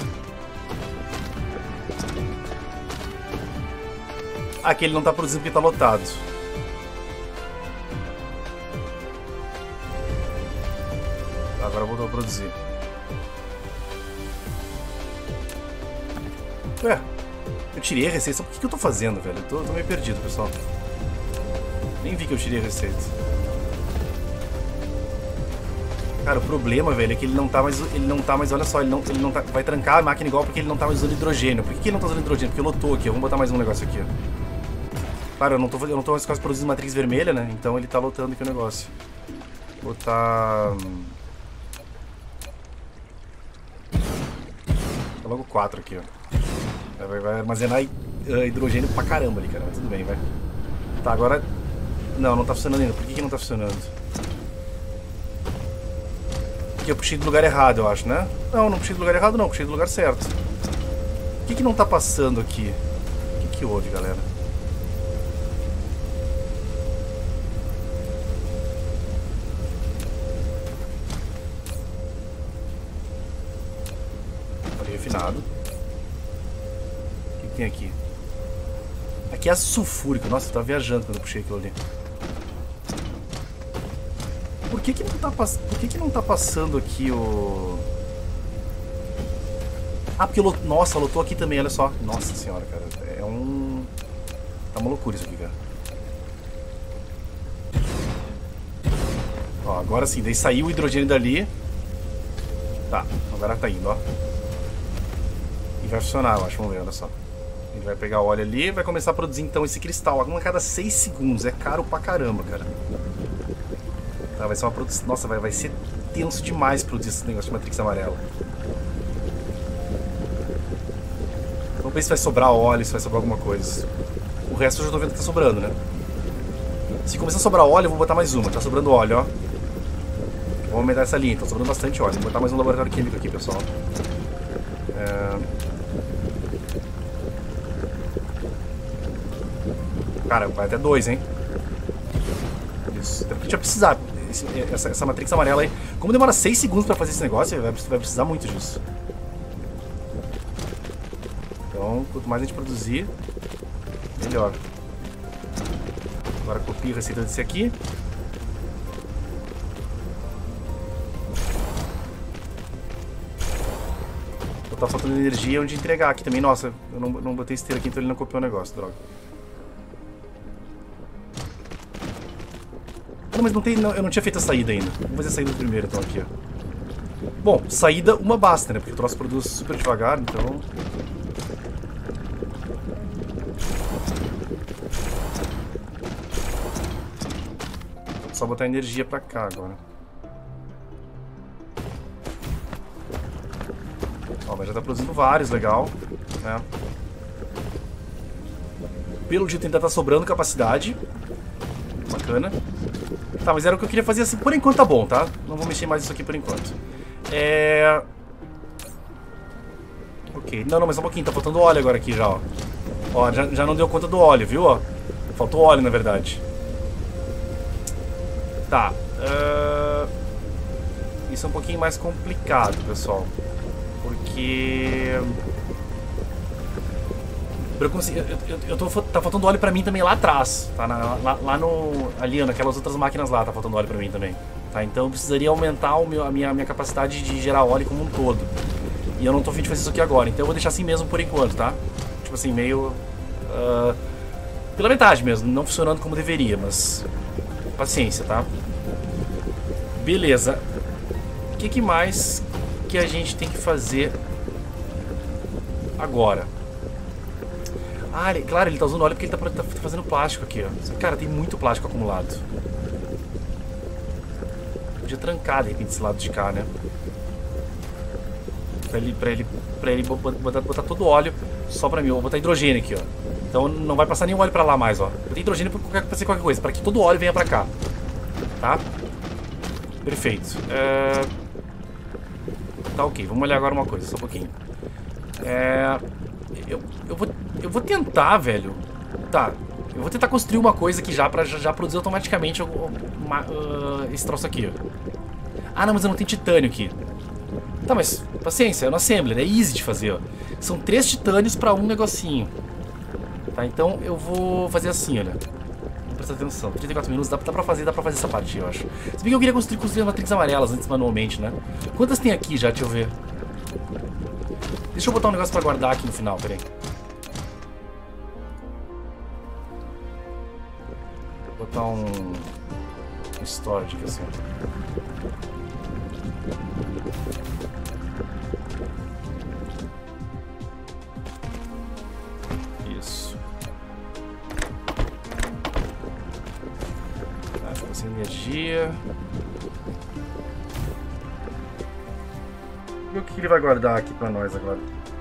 Aqui ele não tá produzindo porque tá lotado. Agora voltou a produzir. Ué? Eu tirei a receita. O que, que eu tô fazendo, velho? Eu tô, tô meio perdido, pessoal. Nem vi que eu tirei a receita. Cara, o problema, velho, é que ele não tá mais... Ele não tá mais... Olha só, ele não, ele não tá... Vai trancar a máquina igual porque ele não tá mais usando hidrogênio. Por que, que ele não tá usando hidrogênio? Porque lotou aqui. Vamos botar mais um negócio aqui, ó. Claro, eu não tô, eu não tô mais quase produzindo matriz vermelha, né? Então ele tá lotando aqui o negócio. Vou botar... Tá logo quatro aqui, ó. Vai, vai armazenar hidrogênio pra caramba ali, cara. Mas tudo bem, vai. Tá, agora... Não, não tá funcionando ainda. Por que que não tá funcionando? Porque eu puxei do lugar errado, eu acho, né? Não, não puxei do lugar errado, não. Puxei do lugar certo. O que que não tá passando aqui? O que que houve, galera? Óleo refinado. O que que tem aqui? Aqui é ácido sulfúrico. Nossa, eu tava viajando quando eu puxei aquilo ali. Por que que não tá, pass... Por que que não tá passando aqui o... Ah, porque... Lot... Nossa, lotou aqui também, olha só. Nossa senhora, cara. É um... Tá uma loucura isso aqui, cara. Ó, agora sim. Daí saiu o hidrogênio dali. Tá, agora tá indo, ó. E vai funcionar, eu acho. Vamos ver, olha só. Ele vai pegar óleo ali e vai começar a produzir, então, esse cristal. A cada seis segundos. É caro pra caramba, cara. Tá, vai ser uma produção... Nossa, vai, vai ser tenso demais produzir esse negócio de Matrix amarela. Vamos ver se vai sobrar óleo, se vai sobrar alguma coisa. O resto eu já tô vendo que tá sobrando, né? Se começar a sobrar óleo, eu vou botar mais uma. Tá sobrando óleo, ó. Vamos aumentar essa linha, tá sobrando bastante óleo. Vou botar mais um laboratório químico aqui, pessoal. É... Cara, vai até dois, hein? Isso. Até porque a gente vai precisar. Esse, essa, essa Matrix amarela aí. Como demora seis segundos pra fazer esse negócio, vai, vai precisar muito disso. Então, quanto mais a gente produzir, melhor. Agora copia a receita desse aqui. Tá faltando energia onde entregar aqui também. Nossa, eu não, não botei esteira aqui, então ele não copiou o negócio, droga. Não, mas não tem, não, eu não tinha feito a saída ainda. Vamos fazer a saída primeiro, então, aqui, ó. Bom, saída uma basta, né? Porque o troço produz super devagar, então... Só botar energia pra cá agora. Ó, mas já tá produzindo vários, legal, né? Pelo jeito ainda tá sobrando capacidade. Bacana. Tá, mas era o que eu queria fazer assim. Por enquanto tá bom, tá? Não vou mexer mais isso aqui por enquanto. É... Ok. Não, não, mas só um pouquinho. Tá faltando óleo agora aqui já, ó. Ó, já, já não deu conta do óleo, viu? Ó, faltou óleo, na verdade. Tá. Uh... Isso é um pouquinho mais complicado, pessoal. Porque... Eu, consigo, eu, eu, eu tô, tá faltando óleo pra mim também lá atrás, tá? Na, lá, lá no... Ali, naquelas outras máquinas lá, tá faltando óleo pra mim também. Tá? Então eu precisaria aumentar o meu, a, minha, a minha capacidade de gerar óleo como um todo. E eu não tô a fim de fazer isso aqui agora, então eu vou deixar assim mesmo por enquanto, tá? Tipo assim, meio... Uh, pela metade mesmo, não funcionando como deveria, mas... Paciência, tá? Beleza. O que, que mais que a gente tem que fazer agora? Ah, ele, claro, ele tá usando óleo porque ele tá, tá fazendo plástico aqui, ó. Cara, tem muito plástico acumulado. Podia trancar, de repente, esse lado de cá, né? Pra ele, pra ele, pra ele botar, botar todo o óleo só pra mim. Eu vou botar hidrogênio aqui, ó. Então não vai passar nenhum óleo pra lá mais, ó. Eu tenho hidrogênio pra qualquer, pra qualquer coisa, pra que todo o óleo venha pra cá. Tá? Perfeito. É... Tá ok, vamos olhar agora uma coisa, só um pouquinho. É... Eu, eu, vou, eu vou tentar, velho. Tá, eu vou tentar construir uma coisa aqui já pra já, já produzir automaticamente uma, uh, esse troço aqui, ó. Ah, não, mas eu não tenho titânio aqui. Tá, mas paciência, é no assembler, é easy de fazer, ó. São três titânios pra um negocinho. Tá, então eu vou fazer assim, olha. Vamos prestar atenção, trinta e quatro minutos, dá, dá pra fazer, dá pra fazer essa parte, eu acho. Se bem que eu queria construir, construir as matrix amarelas antes manualmente, né? Quantas tem aqui já, deixa eu ver. Deixa eu botar um negócio pra guardar aqui no final, peraí. Vou botar um... um storage aqui assim. Isso. Tá, ficou sem energia. E o que ele vai guardar aqui pra nós agora?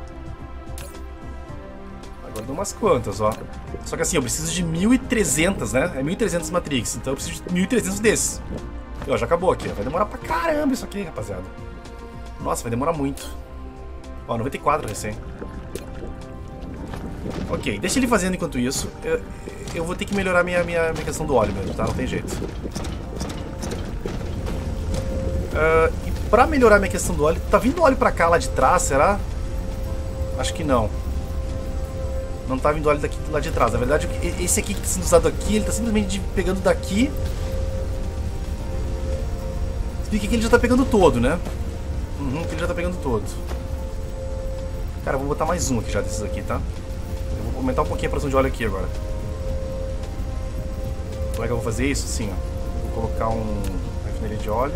Guardou umas quantas, ó. Só que assim, eu preciso de mil e trezentos, né? É mil e trezentos Matrix, então eu preciso de mil e trezentos desses. E ó, já acabou aqui, ó. Vai demorar pra caramba isso aqui, rapaziada. Nossa, vai demorar muito. Ó, noventa e quatro recém. Ok, deixa ele fazendo enquanto isso. Eu, eu vou ter que melhorar minha, minha, minha questão do óleo mesmo, tá? Não tem jeito. Uh, e pra melhorar minha questão do óleo... Tá vindo óleo pra cá, lá de trás, será? Acho que não. Não tá vindo óleo daqui lá de trás. Na verdade, esse aqui que está sendo usado aqui, ele tá simplesmente pegando daqui Vi que aqui ele já tá pegando todo, né? Uhum, que ele já tá pegando todo. Cara, eu vou botar mais um aqui já desses aqui, tá? Eu vou aumentar um pouquinho a pressão de óleo aqui agora. Como é que eu vou fazer isso? Sim, ó. Vou colocar um refinaria de óleo.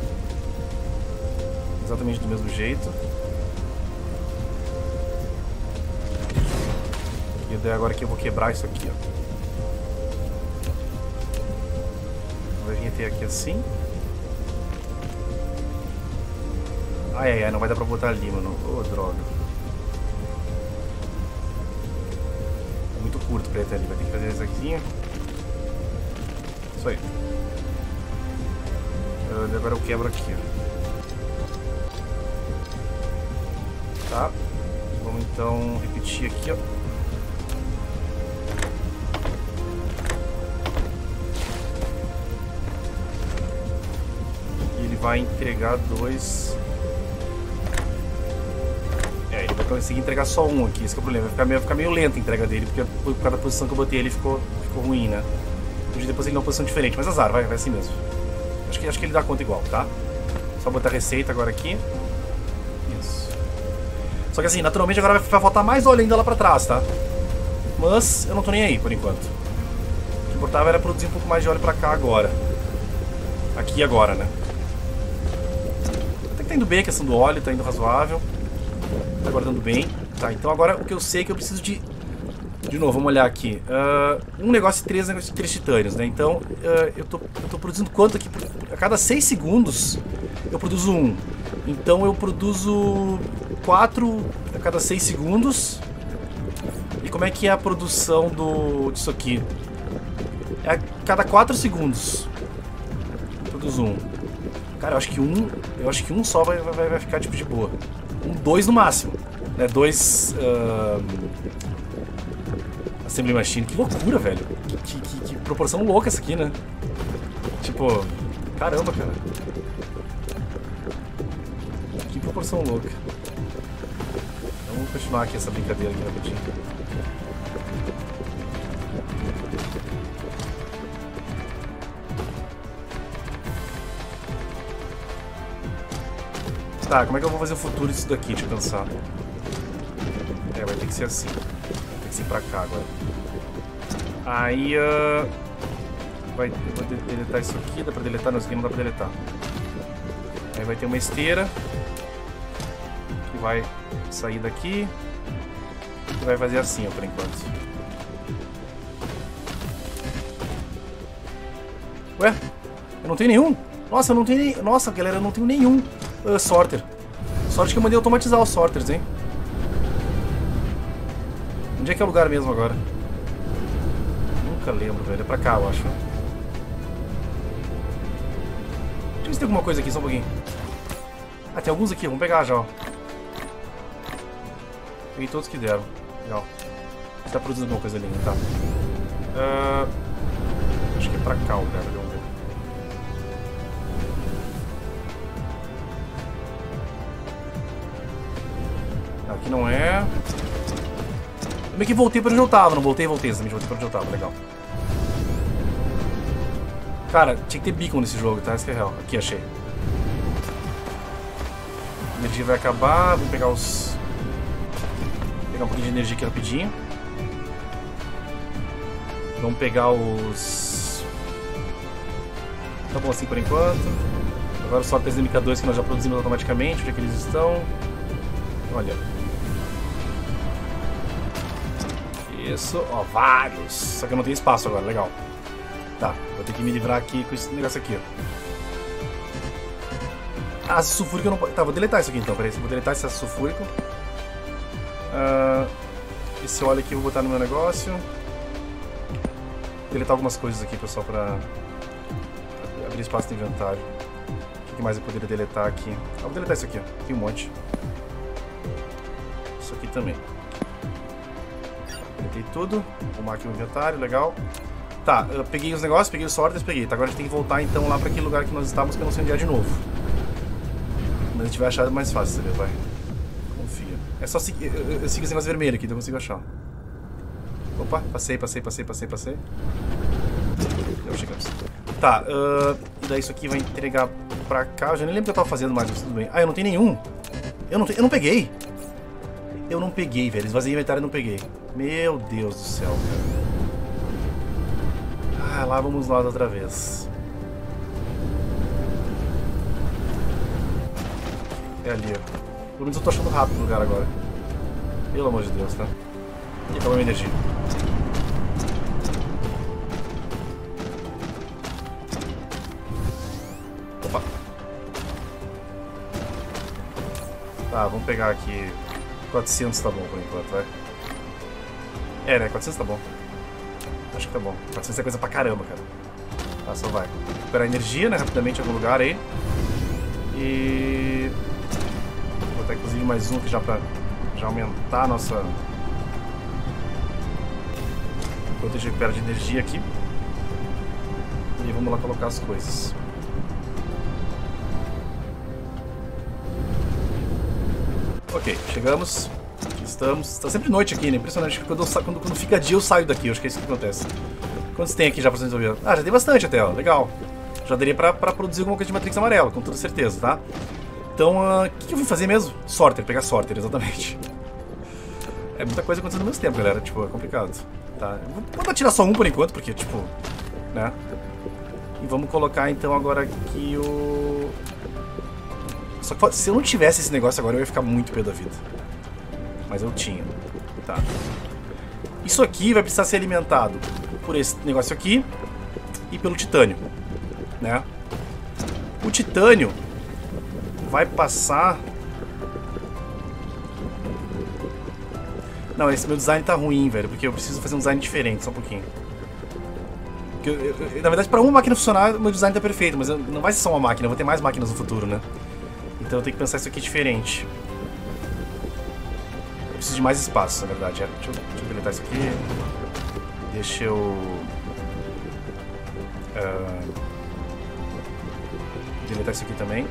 Exatamente do mesmo jeito. E daí agora aqui eu vou quebrar isso aqui, ó. Vai vir até aqui assim. Ai, ai, ai, não vai dar pra botar ali, mano. Ô, oh, droga. É muito curto pra ir até ali. Vai ter que fazer isso aqui. Isso aí. Agora eu quebro aqui, ó. Tá? Vamos então repetir aqui, ó. E ele vai entregar dois. É, ele vai conseguir entregar só um aqui, esse que é o problema. Vai ficar meio, vai ficar meio lenta a entrega dele, porque por causa da posição que eu botei ele ficou, ficou ruim, né? Podia depois ele dar uma posição diferente, mas azar, vai, vai assim mesmo. Acho que, acho que ele dá conta igual, tá? Só botar a receita agora aqui. Isso. Só que assim, naturalmente agora vai, vai faltar mais óleo ainda lá pra trás, tá? Mas eu não tô nem aí, por enquanto. O que importava era produzir um pouco mais de óleo pra cá agora. Aqui e agora, né? Até que tá indo bem a questão do óleo, tá indo razoável. Tá guardando bem. Tá, então agora o que eu sei é que eu preciso de... De novo, vamos olhar aqui. Uh, um negócio e três, negócio, três titânios, né? Então, uh, eu, tô, eu tô produzindo quanto aqui? A cada seis segundos, eu produzo um. Então, eu produzo quatro a cada seis segundos. E como é que é a produção do, disso aqui? É a cada quatro segundos. Eu produzo um. Cara, eu acho que um, eu acho que um só vai, vai, vai ficar tipo de boa. Um, dois no máximo. Né? Dois... Uh, Assembly Machine, que loucura, velho. Que, que, que, que proporção louca essa aqui, né? Tipo, caramba, cara. Que proporção louca. Então, vamos continuar aqui essa brincadeira aqui rapidinho. Tá, como é que eu vou fazer o futuro disso daqui? Deixa eu pensar. É, vai ter que ser assim. Vai ter que ser pra cá agora. Aí, uh, vai, eu vou deletar isso aqui. Dá pra deletar? Não, isso aqui não dá pra deletar. Aí vai ter uma esteira que vai sair daqui e vai fazer assim, ó, por enquanto. Ué? Eu não tenho nenhum? Nossa, eu não tenho nem... Nossa, galera, eu não tenho nenhum uh, sorter. Sorte que eu mandei automatizar os sorters, hein? Onde é que é o lugar mesmo agora? Nunca lembro, velho. É pra cá, eu acho. Deixa eu ver se tem alguma coisa aqui, só um pouquinho. Ah, tem alguns aqui. Vamos pegar já, ó. Peguei todos que deram. Legal. Você tá produzindo alguma coisa ali, né? Tá. Uh, acho que é pra cá o lugar. Vamos ver. Aqui não é... Eu meio que voltei pra onde eu tava, não voltei, voltei, exatamente, voltei pra onde eu tava, legal. Cara, tinha que ter beacon nesse jogo, tá? Isso que é real. Aqui, achei. A energia vai acabar, vou pegar os... Vou pegar um pouquinho de energia aqui rapidinho. Vamos pegar os... Tá bom assim por enquanto. Agora os sorters M K dois que nós já produzimos automaticamente, onde é que eles estão. Olha. Isso, ó, vários. Só que eu não tenho espaço agora, legal. Tá, vou ter que me livrar aqui com esse negócio aqui, ó. Ácido sulfúrico eu não posso... Tá, vou deletar isso aqui então, peraí. Vou deletar esse ácido sulfúrico. Uh, esse óleo aqui eu vou botar no meu negócio. Vou deletar algumas coisas aqui, pessoal, pra abrir espaço no inventário. O que mais eu poderia deletar aqui? Ah, vou deletar isso aqui, ó. Tem um monte. Isso aqui também. Deletei tudo. Vou arrumar aqui o inventário, legal. Tá, eu peguei os negócios, peguei os sorters, peguei. Tá, agora a gente tem que voltar então lá pra aquele lugar que nós estávamos, que eu não sei onde é de novo. Mas a gente vai achar mais fácil, você vê, vai. Confia. É só seguir. Eu, eu, eu sigo esse negócio vermelho aqui, então eu consigo achar. Opa, passei, passei, passei, passei, passei. Eu chegamos. Tá, uh, e daí isso aqui vai entregar pra cá. Eu já nem lembro o que eu tava fazendo mais, mas tudo bem. Ah, eu não tenho nenhum. Eu não, te... eu não peguei. Eu não peguei, velho. Esvaziei o inventário e não peguei. Meu Deus do céu, cara. Ah, lá vamos nós outra vez. É ali, ó. Pelo menos eu tô achando rápido o lugar agora. Pelo amor de Deus, tá? E acabou a minha energia. Opa. Tá, vamos pegar aqui. quatrocentos tá bom por enquanto, vai. É, né? quatrocentos tá bom. Acho que tá bom. quatrocentos é coisa pra caramba, cara. Tá, só vai. Recuperar energia, né? Rapidamente em algum lugar aí. E... vou botar inclusive mais um aqui já pra já aumentar a nossa... enquanto a gente recupera de energia aqui. E vamos lá colocar as coisas. Ok, chegamos. Aqui estamos. Tá sempre noite aqui, né? Impressionante. Quando, eu, quando, quando fica dia eu saio daqui. Eu acho que é isso que acontece. Quantos tem aqui já pra ser resolvido? Ah, já tem bastante até, ó. Legal. Já daria pra, pra produzir alguma coisa de Matrix amarela, com toda certeza, tá? Então, o uh, que, que eu vim fazer mesmo? Sorter, pegar sorter, exatamente. É muita coisa acontecendo ao mesmo tempo, galera. Tipo, é complicado. Tá? Vou tentar tirar só um por enquanto, porque, tipo... né? E vamos colocar, então, agora aqui o... Só que se eu não tivesse esse negócio agora, eu ia ficar muito pé da vida. Mas eu tinha. Tá. Isso aqui vai precisar ser alimentado por esse negócio aqui e pelo titânio, né? O titânio vai passar... Não, esse meu design tá ruim, velho, porque eu preciso fazer um design diferente, só um pouquinho. Porque eu, eu, eu, na verdade, pra uma máquina funcionar, o meu design tá perfeito, mas eu, não vai ser só uma máquina, eu vou ter mais máquinas no futuro, né? Então eu tenho que pensar isso aqui diferente. Eu preciso de mais espaço, na verdade. É. Deixa, eu, deixa eu deletar isso aqui. Deixa eu... Uh, deletar isso aqui também.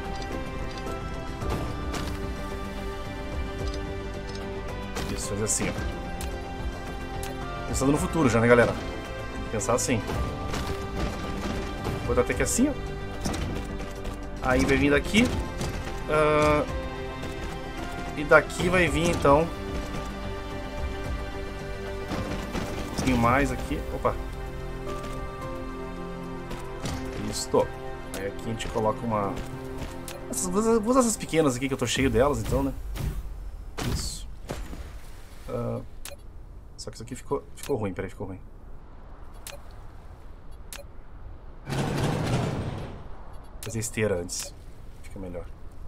Isso, fazer assim, ó. Pensando no futuro já, né, galera? Tem que pensar assim. Vou botar até que assim, ó. Aí vai vir daqui. Uh, e daqui vai vir, então... um pouquinho mais aqui. Opa! Isso. Aí aqui a gente coloca uma... Essas, vou usar essas pequenas aqui que eu tô cheio delas, então, né? Isso. Uh, só que isso aqui ficou, ficou ruim, peraí, ficou ruim. Vou fazer esteira antes. Fica melhor.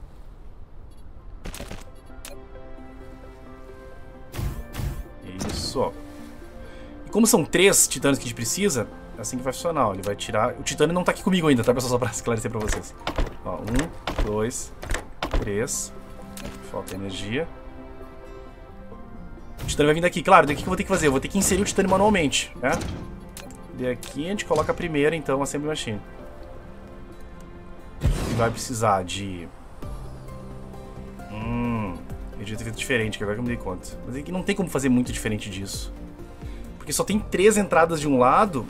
Isso, ó. E como são três titânios que a gente precisa, é assim que vai funcionar, ó. Ele vai tirar... O titânio não tá aqui comigo ainda, tá, pessoal? Só pra esclarecer pra vocês. Ó, um, dois, três. Falta energia. O titânio vai vir daqui. Claro, daqui que eu vou ter que fazer? Eu vou ter que inserir o titânio manualmente, né? Daqui a gente coloca a primeira, então, a Assembly Machine. E vai precisar de... Hum... Eu devia ter feito diferente, que agora que eu me dei conta. Mas aqui não tem como fazer muito diferente disso. Porque só tem três entradas de um lado.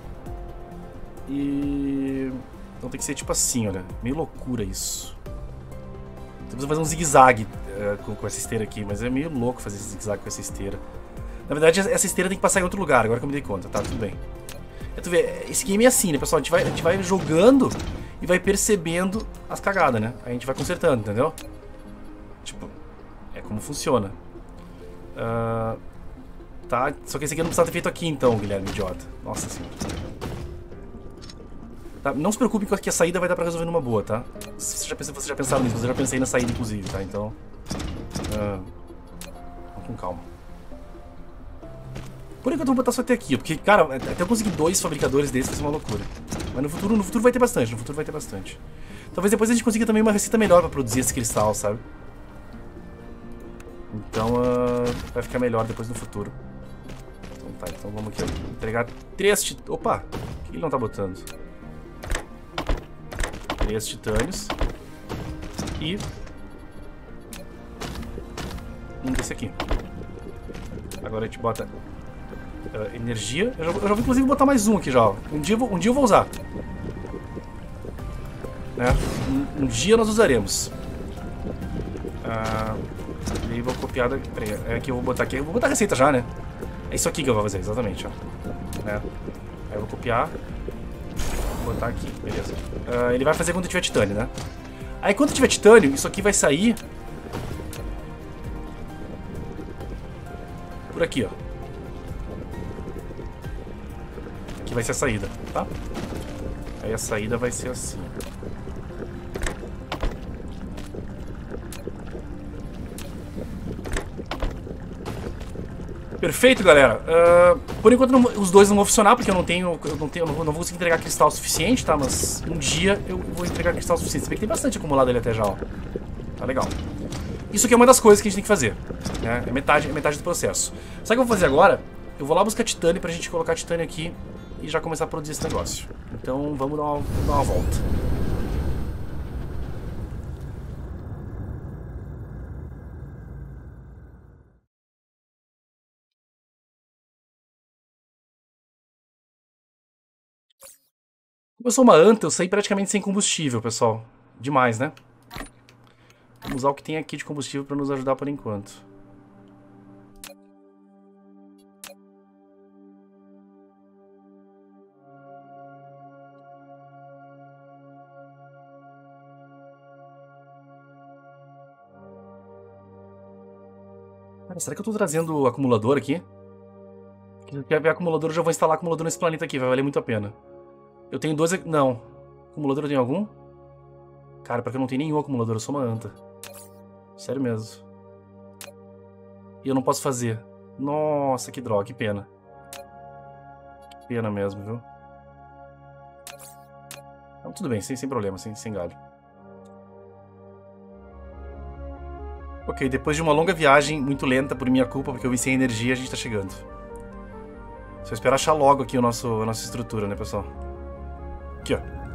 E... Então tem que ser tipo assim, olha. Meio loucura isso. Temos que fazer um zigue-zague uh, com, com essa esteira aqui. Mas é meio louco fazer esse zigue-zague com essa esteira. Na verdade, essa esteira tem que passar em outro lugar, agora que eu me dei conta, tá? Tudo bem. É, tu vê, esse game é assim, né, pessoal? A gente vai, a gente vai jogando e vai percebendo as cagadas, né? Aí a gente vai consertando, entendeu? Tipo... É como funciona. Uh, tá, só que esse aqui eu não precisava ter feito aqui então, Guilherme, idiota. Nossa senhora. Tá, não se preocupe que a saída vai dar pra resolver numa boa, tá? Você já, pensou, você já pensaram nisso, você já pensei na saída inclusive, tá? Então... Uh, vamos com calma. Por enquanto eu vou botar só até aqui, porque, cara, até eu conseguir dois fabricadores desses vai ser uma loucura. Mas no futuro, no futuro vai ter bastante, no futuro vai ter bastante. Talvez depois a gente consiga também uma receita melhor pra produzir esse cristal, sabe? Então uh, vai ficar melhor depois no futuro. Então tá, então vamos aqui ó, entregar três tit... Opa! O que ele não tá botando? Três titânios. E... um desse aqui. Agora a gente bota... Uh, energia. Eu já, eu já vou inclusive botar mais um aqui já. Ó. Um dia eu vou, um dia eu vou usar. né? Um, um dia nós usaremos. Ah, e aí vou copiar daqui. Peraí, é aqui eu vou botar aqui. Eu vou botar a receita já, né? É isso aqui que eu vou fazer, exatamente, ó. Né? Aí eu vou copiar. Vou botar aqui, beleza. Ah, ele vai fazer quando tiver titânio, né? Aí quando tiver titânio, isso aqui vai sair por aqui, ó. Aqui vai ser a saída, tá? Aí a saída vai ser assim. Perfeito, galera. Uh, por enquanto não, os dois não vão funcionar porque eu não tenho, eu não tenho, eu não vou, não vou conseguir entregar cristal suficiente, tá? Mas um dia eu vou entregar cristal suficiente. Você vê que tem bastante acumulado ali até já, ó. Tá legal. Isso aqui é uma das coisas que a gente tem que fazer, né? É metade, é metade do processo. Sabe o que eu vou fazer agora? Eu vou lá buscar titânio pra gente colocar titânio aqui e já começar a produzir esse negócio. Então vamos dar uma, dar uma volta. Como eu sou uma anta, eu saí praticamente sem combustível, pessoal. Demais, né? Vamos usar o que tem aqui de combustível pra nos ajudar por enquanto. Cara, será que eu tô trazendo o acumulador aqui? Se quer ver acumulador, eu já vou instalar acumulador nesse planeta aqui, vai valer muito a pena. Eu tenho dois... Não. Acumulador eu tenho algum? Cara, pra que eu não tenho nenhum acumulador, eu sou uma anta. Sério mesmo. E eu não posso fazer. Nossa, que droga, que pena. Que pena mesmo, viu? Então, tudo bem, sem, sem problema, sem, sem galho. Ok, depois de uma longa viagem, muito lenta por minha culpa, porque eu vi sem energia, a gente tá chegando. Só esperar achar logo aqui o nosso, a nossa estrutura, né, pessoal? Aqui, ó.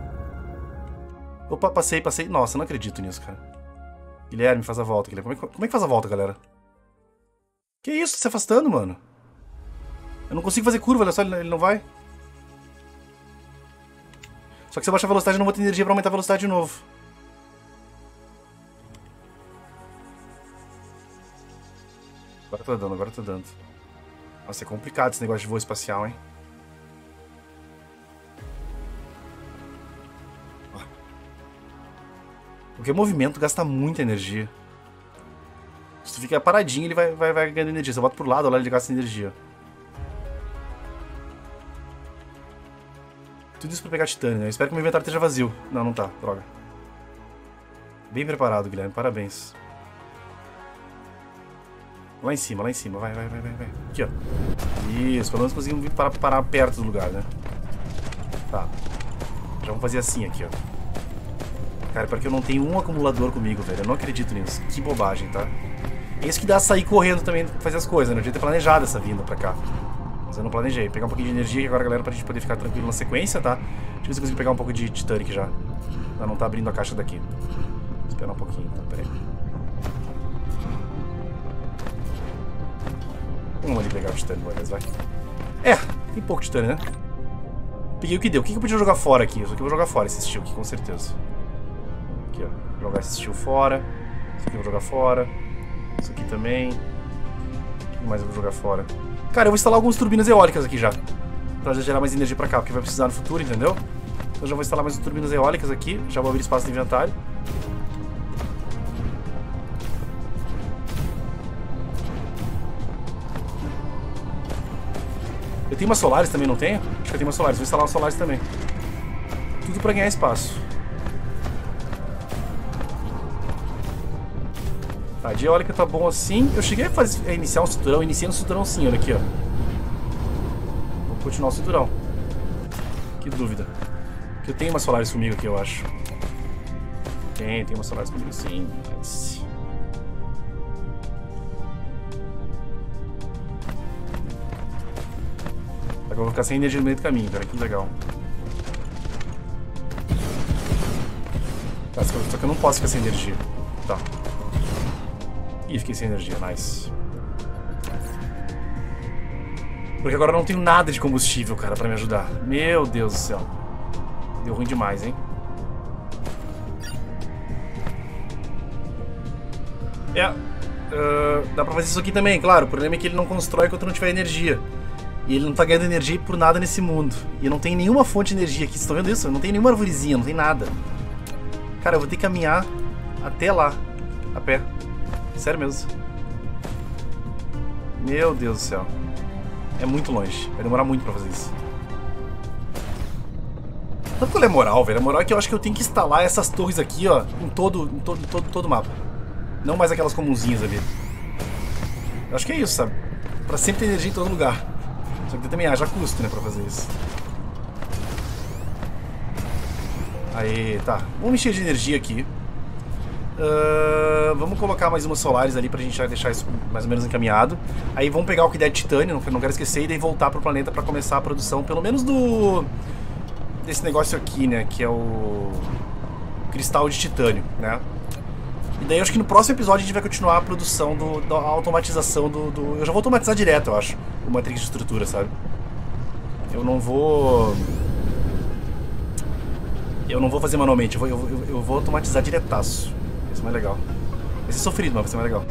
Opa, passei, passei. Nossa, não acredito nisso, cara. Guilherme, faz a volta, Guilherme. Como é, como é que faz a volta, galera? Que isso? Se afastando, mano? Eu não consigo fazer curva, olha só, ele não vai. Só que se eu baixar a velocidade, eu não vou ter energia pra aumentar a velocidade de novo. Agora tá dando, agora tá dando. Nossa, é complicado esse negócio de voo espacial, hein? Porque movimento gasta muita energia. Se tu fica paradinho, ele vai, vai, vai ganhando energia. Se eu boto pro lado, lá ele gasta energia. Tudo isso pra pegar titânio, né? Eu espero que o meu inventário esteja vazio. Não, não tá. Droga. Bem preparado, Guilherme. Parabéns. Lá em cima, lá em cima. Vai, vai, vai, vai, vai. Aqui, ó. Isso, pelo menos conseguimos parar, parar perto do lugar, né? Tá. Já vamos fazer assim aqui, ó. Cara, porque eu não tenho um acumulador comigo, velho. Eu não acredito nisso. Que bobagem, tá? É isso que dá sair correndo também pra fazer as coisas, né? Eu devia ter planejado essa vinda pra cá. Mas eu não planejei. Pegar um pouquinho de energia aqui agora, galera, pra gente poder ficar tranquilo na sequência, tá? Deixa eu ver se eu consigo pegar um pouco de Titanic já. Não, não tá abrindo a caixa daqui. Vou esperar um pouquinho, então, peraí. Vamos ali pegar o Titanic, beleza, vai. É, tem pouco Titanic, né? Peguei o que deu. O que eu podia jogar fora aqui? Isso aqui eu vou jogar fora, esse estilo aqui, com certeza. Aqui, ó. Jogar esse estilo fora. Isso aqui eu vou jogar fora. Isso aqui também. O que mais eu vou jogar fora? Cara, eu vou instalar algumas turbinas eólicas aqui já. Pra gerar mais energia pra cá, porque vai precisar no futuro, entendeu? Então eu já vou instalar mais turbinas eólicas aqui. Já vou abrir espaço no inventário. Eu tenho umas solares também, não tenho? Acho que eu tenho umas solares. Vou instalar umas solares também. Tudo pra ganhar espaço. Tá, de eólica tá bom assim. Eu cheguei a, fazer, a iniciar um cinturão. Iniciei no cinturão sim, olha aqui, ó. Vou continuar o cinturão. Que dúvida. Porque eu tenho umas solares comigo aqui, eu acho. Tem, tem umas solares comigo sim. Nice. Agora eu vou ficar sem energia no meio do caminho, cara. Que legal. Tá, só que eu não posso ficar sem energia. Tá. Ih, fiquei sem energia, nice. Porque agora eu não tenho nada de combustível, cara, pra me ajudar. Meu Deus do céu. Deu ruim demais, hein? É, uh, dá pra fazer isso aqui também, claro. O problema é que ele não constrói enquanto não tiver energia. E ele não tá ganhando energia por nada nesse mundo. E não tem nenhuma fonte de energia aqui. Vocês estão vendo isso? Não tem nenhuma arvorezinha, não tem nada. Cara, eu vou ter que caminhar até lá, a pé. Sério mesmo. Meu Deus do céu. É muito longe. Vai demorar muito pra fazer isso. Sabe qual é a moral, velho? A moral é que eu acho que eu tenho que instalar essas torres aqui, ó, em todo, em todo, todo, todo o mapa. Não mais aquelas comunzinhas ali. Eu acho que é isso, sabe? Pra sempre ter energia em todo lugar. Só que também haja custo, né, pra fazer isso. Aí, tá. Vamos encher de energia aqui. Uh, vamos colocar mais umas solares ali pra gente já deixar isso mais ou menos encaminhado. Aí vamos pegar o que der de titânio, não quero esquecer, e daí voltar pro planeta pra começar a produção, pelo menos do... desse negócio aqui, né, que é o cristal de titânio, né. E daí eu acho que no próximo episódio a gente vai continuar a produção do, da automatização do, do... Eu já vou automatizar direto, eu acho, o Matrix de estrutura, sabe. Eu não vou... Eu não vou fazer manualmente, eu vou, eu, eu, eu vou automatizar diretaço. Vai ser mais legal. Vai ser sofrido, mas vai ser mais legal.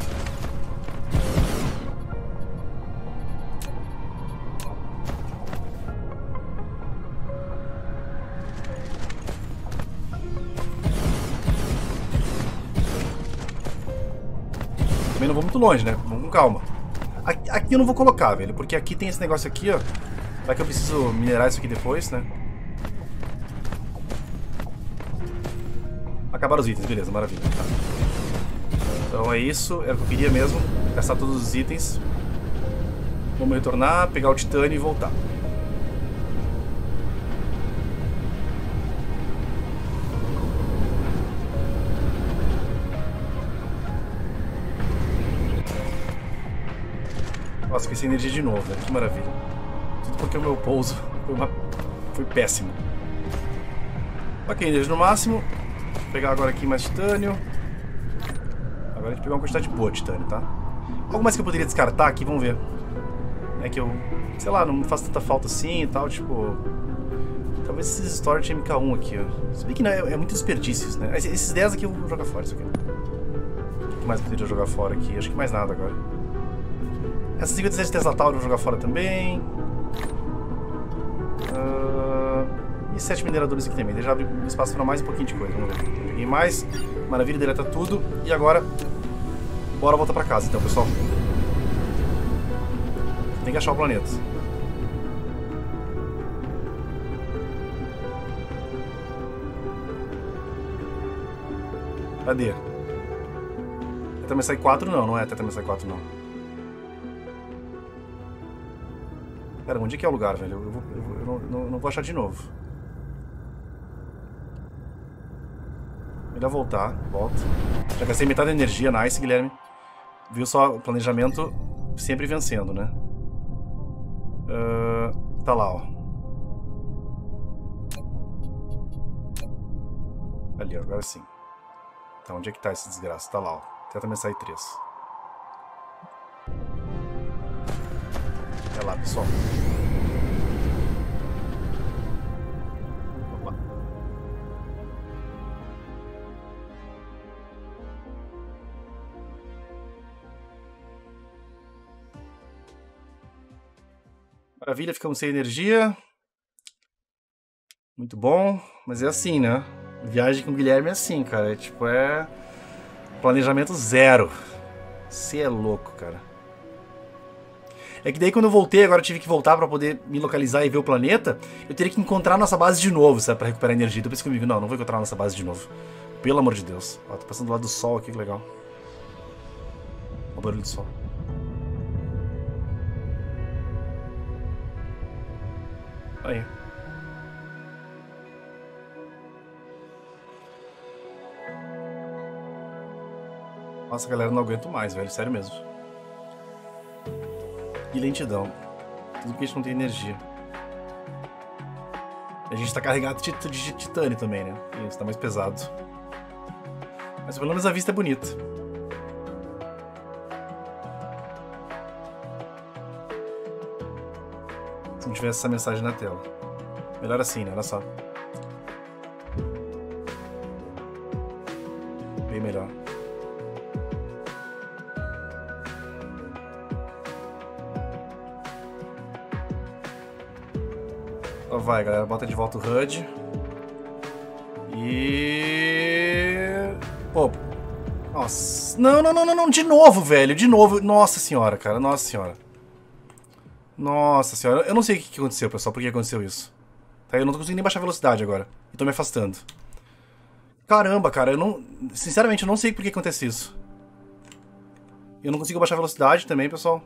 Também não vou muito longe, né? Vamos com calma. Aqui, aqui eu não vou colocar, velho, porque aqui tem esse negócio aqui, ó. Vai que eu preciso minerar isso aqui depois, né? Acabaram os itens, beleza, maravilha. Tá. Então é isso, era o que eu queria mesmo. Gastar todos os itens. Vamos retornar, pegar o titânio e voltar. Nossa, fiquei sem energia de novo, velho. Que maravilha. Tudo porque o meu pouso foi, uma... foi péssimo. Ok, energia no máximo. Vou pegar agora aqui mais titânio. Agora a gente pegou uma quantidade boa de titânio, tá? Algo mais que eu poderia descartar aqui, vamos ver. É que eu, sei lá, não me faz tanta falta assim e tal, tipo... Talvez esses storage M K um aqui, ó. Se bem que não, é, é muito desperdício, né? Esses dez aqui eu vou jogar fora, isso aqui. O que mais eu poderia jogar fora aqui? Acho que mais nada agora. Essas cinquenta e sete Tesla Tower eu vou jogar fora também. Uh, e sete mineradores aqui também. Deixa eu abrir espaço para mais um pouquinho de coisa. Vamos ver. Peguei mais. Maravilha, deleta tudo. E agora, bora voltar para casa então, pessoal. Tem que achar o planeta. Cadê? Tetamensai quatro não, não é Tetamensai quatro não. Cara, onde que é o lugar, velho? Eu, vou, eu, vou, eu não, não, não vou achar de novo. Melhor voltar, volta. Já gastei metade da energia, nice, Guilherme. Viu só, o planejamento sempre vencendo, né? Uh, tá lá, ó. Ali, ó, agora sim. Tá, onde é que tá esse desgraça? Tá lá, ó. Tetamensai três. É lá, pessoal. Vamos lá. Maravilha, ficamos sem energia. Muito bom, mas é assim, né? Viagem com o Guilherme é assim, cara. É tipo, é... planejamento zero. Você é louco, cara. É que daí quando eu voltei, agora eu tive que voltar pra poder me localizar e ver o planeta, eu teria que encontrar a nossa base de novo, sabe? Pra recuperar energia. Então eu pensei comigo, não, não vou encontrar a nossa base de novo. Pelo amor de Deus. Ó, tô passando do lado do sol aqui, que legal. Olha o barulho do sol. Aí. Nossa, galera, não aguento mais, velho. Sério mesmo. E lentidão. Tudo porque a gente não tem energia. A gente tá carregado de, de titânio também, né? Isso, tá mais pesado. Mas pelo menos a vista é bonita. Se não tivesse essa mensagem na tela. Melhor assim, né? Olha só. Bem melhor. Só vai, galera. Bota de volta o H U D. E... Pô. Nossa. Não, não, não, não, não. De novo, velho. De novo. Nossa senhora, cara. Nossa senhora. Nossa senhora. Eu não sei o que aconteceu, pessoal. Por que aconteceu isso? Tá? Eu não tô conseguindo nem baixar a velocidade agora. E tô me afastando. Caramba, cara. Eu não... Sinceramente, eu não sei por que acontece isso. Eu não consigo baixar a velocidade também, pessoal.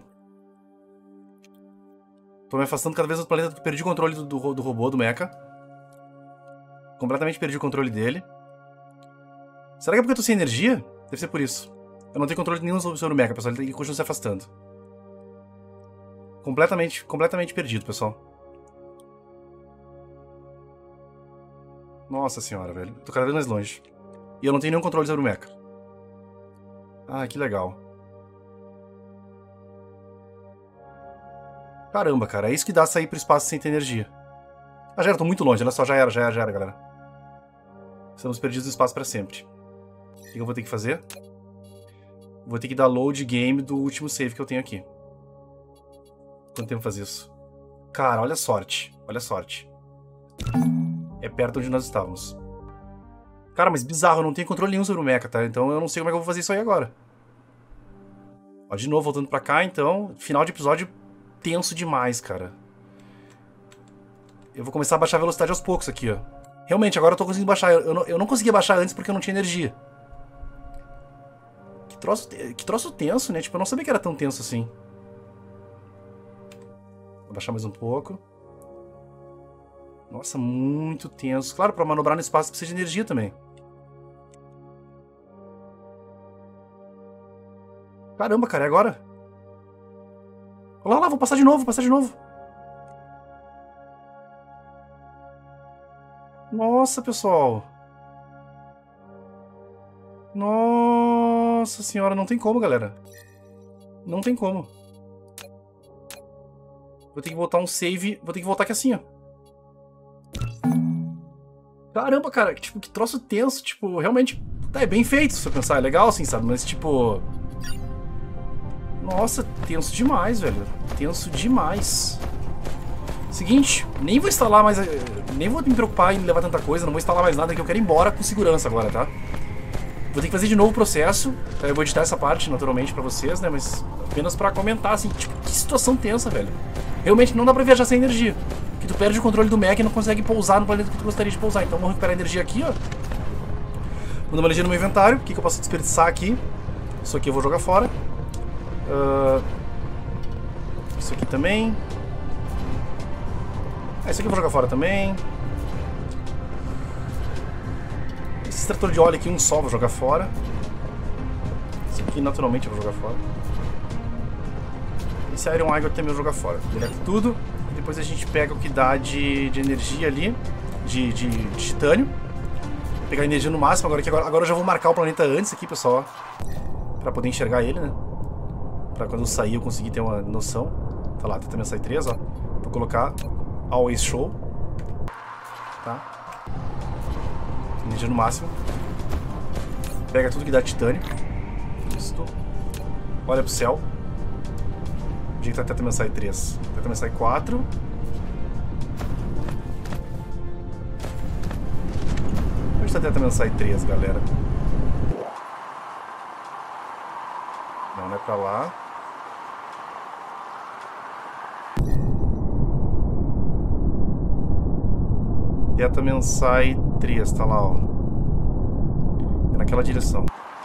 Tô me afastando cada vez do planeta. Perdi o controle do, do, do robô, do mecha. Completamente perdi o controle dele. Será que é porque eu tô sem energia? Deve ser por isso. Eu não tenho controle nenhum sobre o mecha, pessoal. Ele continua se afastando. Completamente, completamente perdido, pessoal. Nossa senhora, velho. Tô cada vez mais longe. E eu não tenho nenhum controle sobre o mecha. Ah, que legal. Caramba, cara. É isso que dá sair pro espaço sem ter energia. Ah, já era. Tô muito longe. Olha só. Já era, já era, já era, galera. Estamos perdidos no espaço pra sempre. O que eu vou ter que fazer? Vou ter que dar load game do último save que eu tenho aqui. Quanto tempo faz isso? Cara, olha a sorte. Olha a sorte. É perto onde nós estávamos. Cara, mas bizarro. Eu não tenho controle nenhum sobre o mecha, tá? Então eu não sei como é que eu vou fazer isso aí agora. Ó, de novo, voltando pra cá, então. Final de episódio tenso demais, cara. Eu vou começar a baixar a velocidade aos poucos aqui, ó. Realmente, agora eu tô conseguindo baixar. Eu não, eu não conseguia baixar antes porque eu não tinha energia. Que troço, que troço tenso, né? Tipo, eu não sabia que era tão tenso assim. Vou baixar mais um pouco. Nossa, muito tenso. Claro, pra manobrar no espaço precisa de energia também. Caramba, cara, é agora? Olha lá, lá, vou passar de novo, vou passar de novo. Nossa, pessoal. Nossa senhora, não tem como, galera. Não tem como. Vou ter que botar um save. Vou ter que voltar aqui assim, ó. Caramba, cara, que, tipo, que troço tenso. Tipo, realmente, tá, é bem feito, se eu pensar. É legal, assim, sabe? Mas, tipo... Nossa, tenso demais, velho. Tenso demais. Seguinte, nem vou instalar mais... Nem vou me preocupar em levar tanta coisa. Não vou instalar mais nada, que eu quero ir embora com segurança agora, tá? Vou ter que fazer de novo o processo. Eu vou editar essa parte, naturalmente, pra vocês, né? Mas apenas pra comentar, assim, tipo, que situação tensa, velho. Realmente não dá pra viajar sem energia. Que tu perde o controle do mecha e não consegue pousar no planeta que tu gostaria de pousar. Então vou recuperar a energia aqui, ó. Vou dar uma olhadinha no meu inventário. O que, que eu posso desperdiçar aqui? Isso aqui eu vou jogar fora. Uh... Isso aqui também. Ah, isso aqui eu vou jogar fora também. Esse extrator de óleo aqui, um só, vou jogar fora. Esse aqui, naturalmente, eu vou jogar fora. Esse Iron Igor também eu vou jogar fora. Deleta tudo. E depois a gente pega o que dá de, de energia ali. De, de, de titânio. Pegar energia no máximo. Agora, que agora, agora eu já vou marcar o planeta antes aqui, pessoal. Pra poder enxergar ele, né? Pra quando eu sair eu conseguir ter uma noção. Tá lá, também sai três, ó. Vou colocar Always Show. Tá? Energia no máximo. Pega tudo que dá titânio. Isto. Olha pro céu. O dia que tá até também sai três. Até também sai quatro. Onde tá até também sai três, galera? Não, não é pra lá. Teta Mensai três, tá lá, ó. É naquela direção.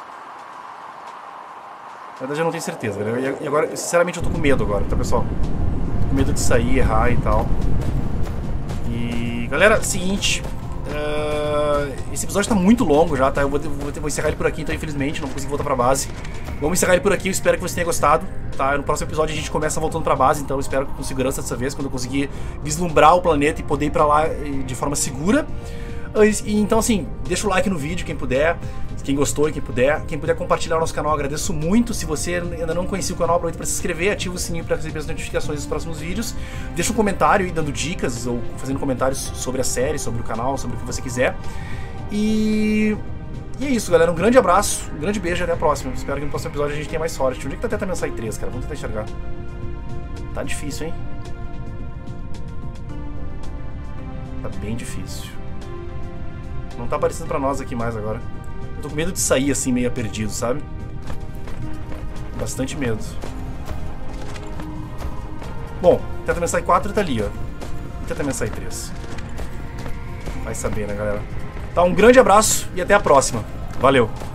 Na verdade eu não tenho certeza, velho. E agora, sinceramente, eu tô com medo agora, tá, pessoal? Tô com medo de sair, errar e tal. E... Galera, seguinte... Uh, esse episódio tá muito longo já, tá? Eu vou, vou, vou encerrar ele por aqui, então, infelizmente, não consigo voltar pra base. Vamos encerrar ele por aqui, eu espero que você tenha gostado, tá? No próximo episódio a gente começa voltando pra base, então eu espero com segurança dessa vez, quando eu conseguir vislumbrar o planeta e poder ir pra lá de forma segura. E, então, assim, deixa o like no vídeo, quem puder, quem gostou e quem puder. Quem puder compartilhar o nosso canal, agradeço muito. Se você ainda não conhecia o canal, aproveita para se inscrever, ativa o sininho para receber as notificações dos próximos vídeos. Deixa um comentário aí, dando dicas ou fazendo comentários sobre a série, sobre o canal, sobre o que você quiser. E... E é isso, galera. Um grande abraço, um grande beijo e até a próxima. Espero que no próximo episódio a gente tenha mais sorte. Onde é que tá até Mensai três, cara? Vamos tentar enxergar. Tá difícil, hein? Tá bem difícil. Não tá aparecendo pra nós aqui mais agora. Eu tô com medo de sair assim, meio perdido, sabe? Bastante medo. Bom, Tenta Mensai quatro tá ali, ó. E Tenta Mensai três. Vai saber, né, galera? Tá, um grande abraço e até a próxima. Valeu!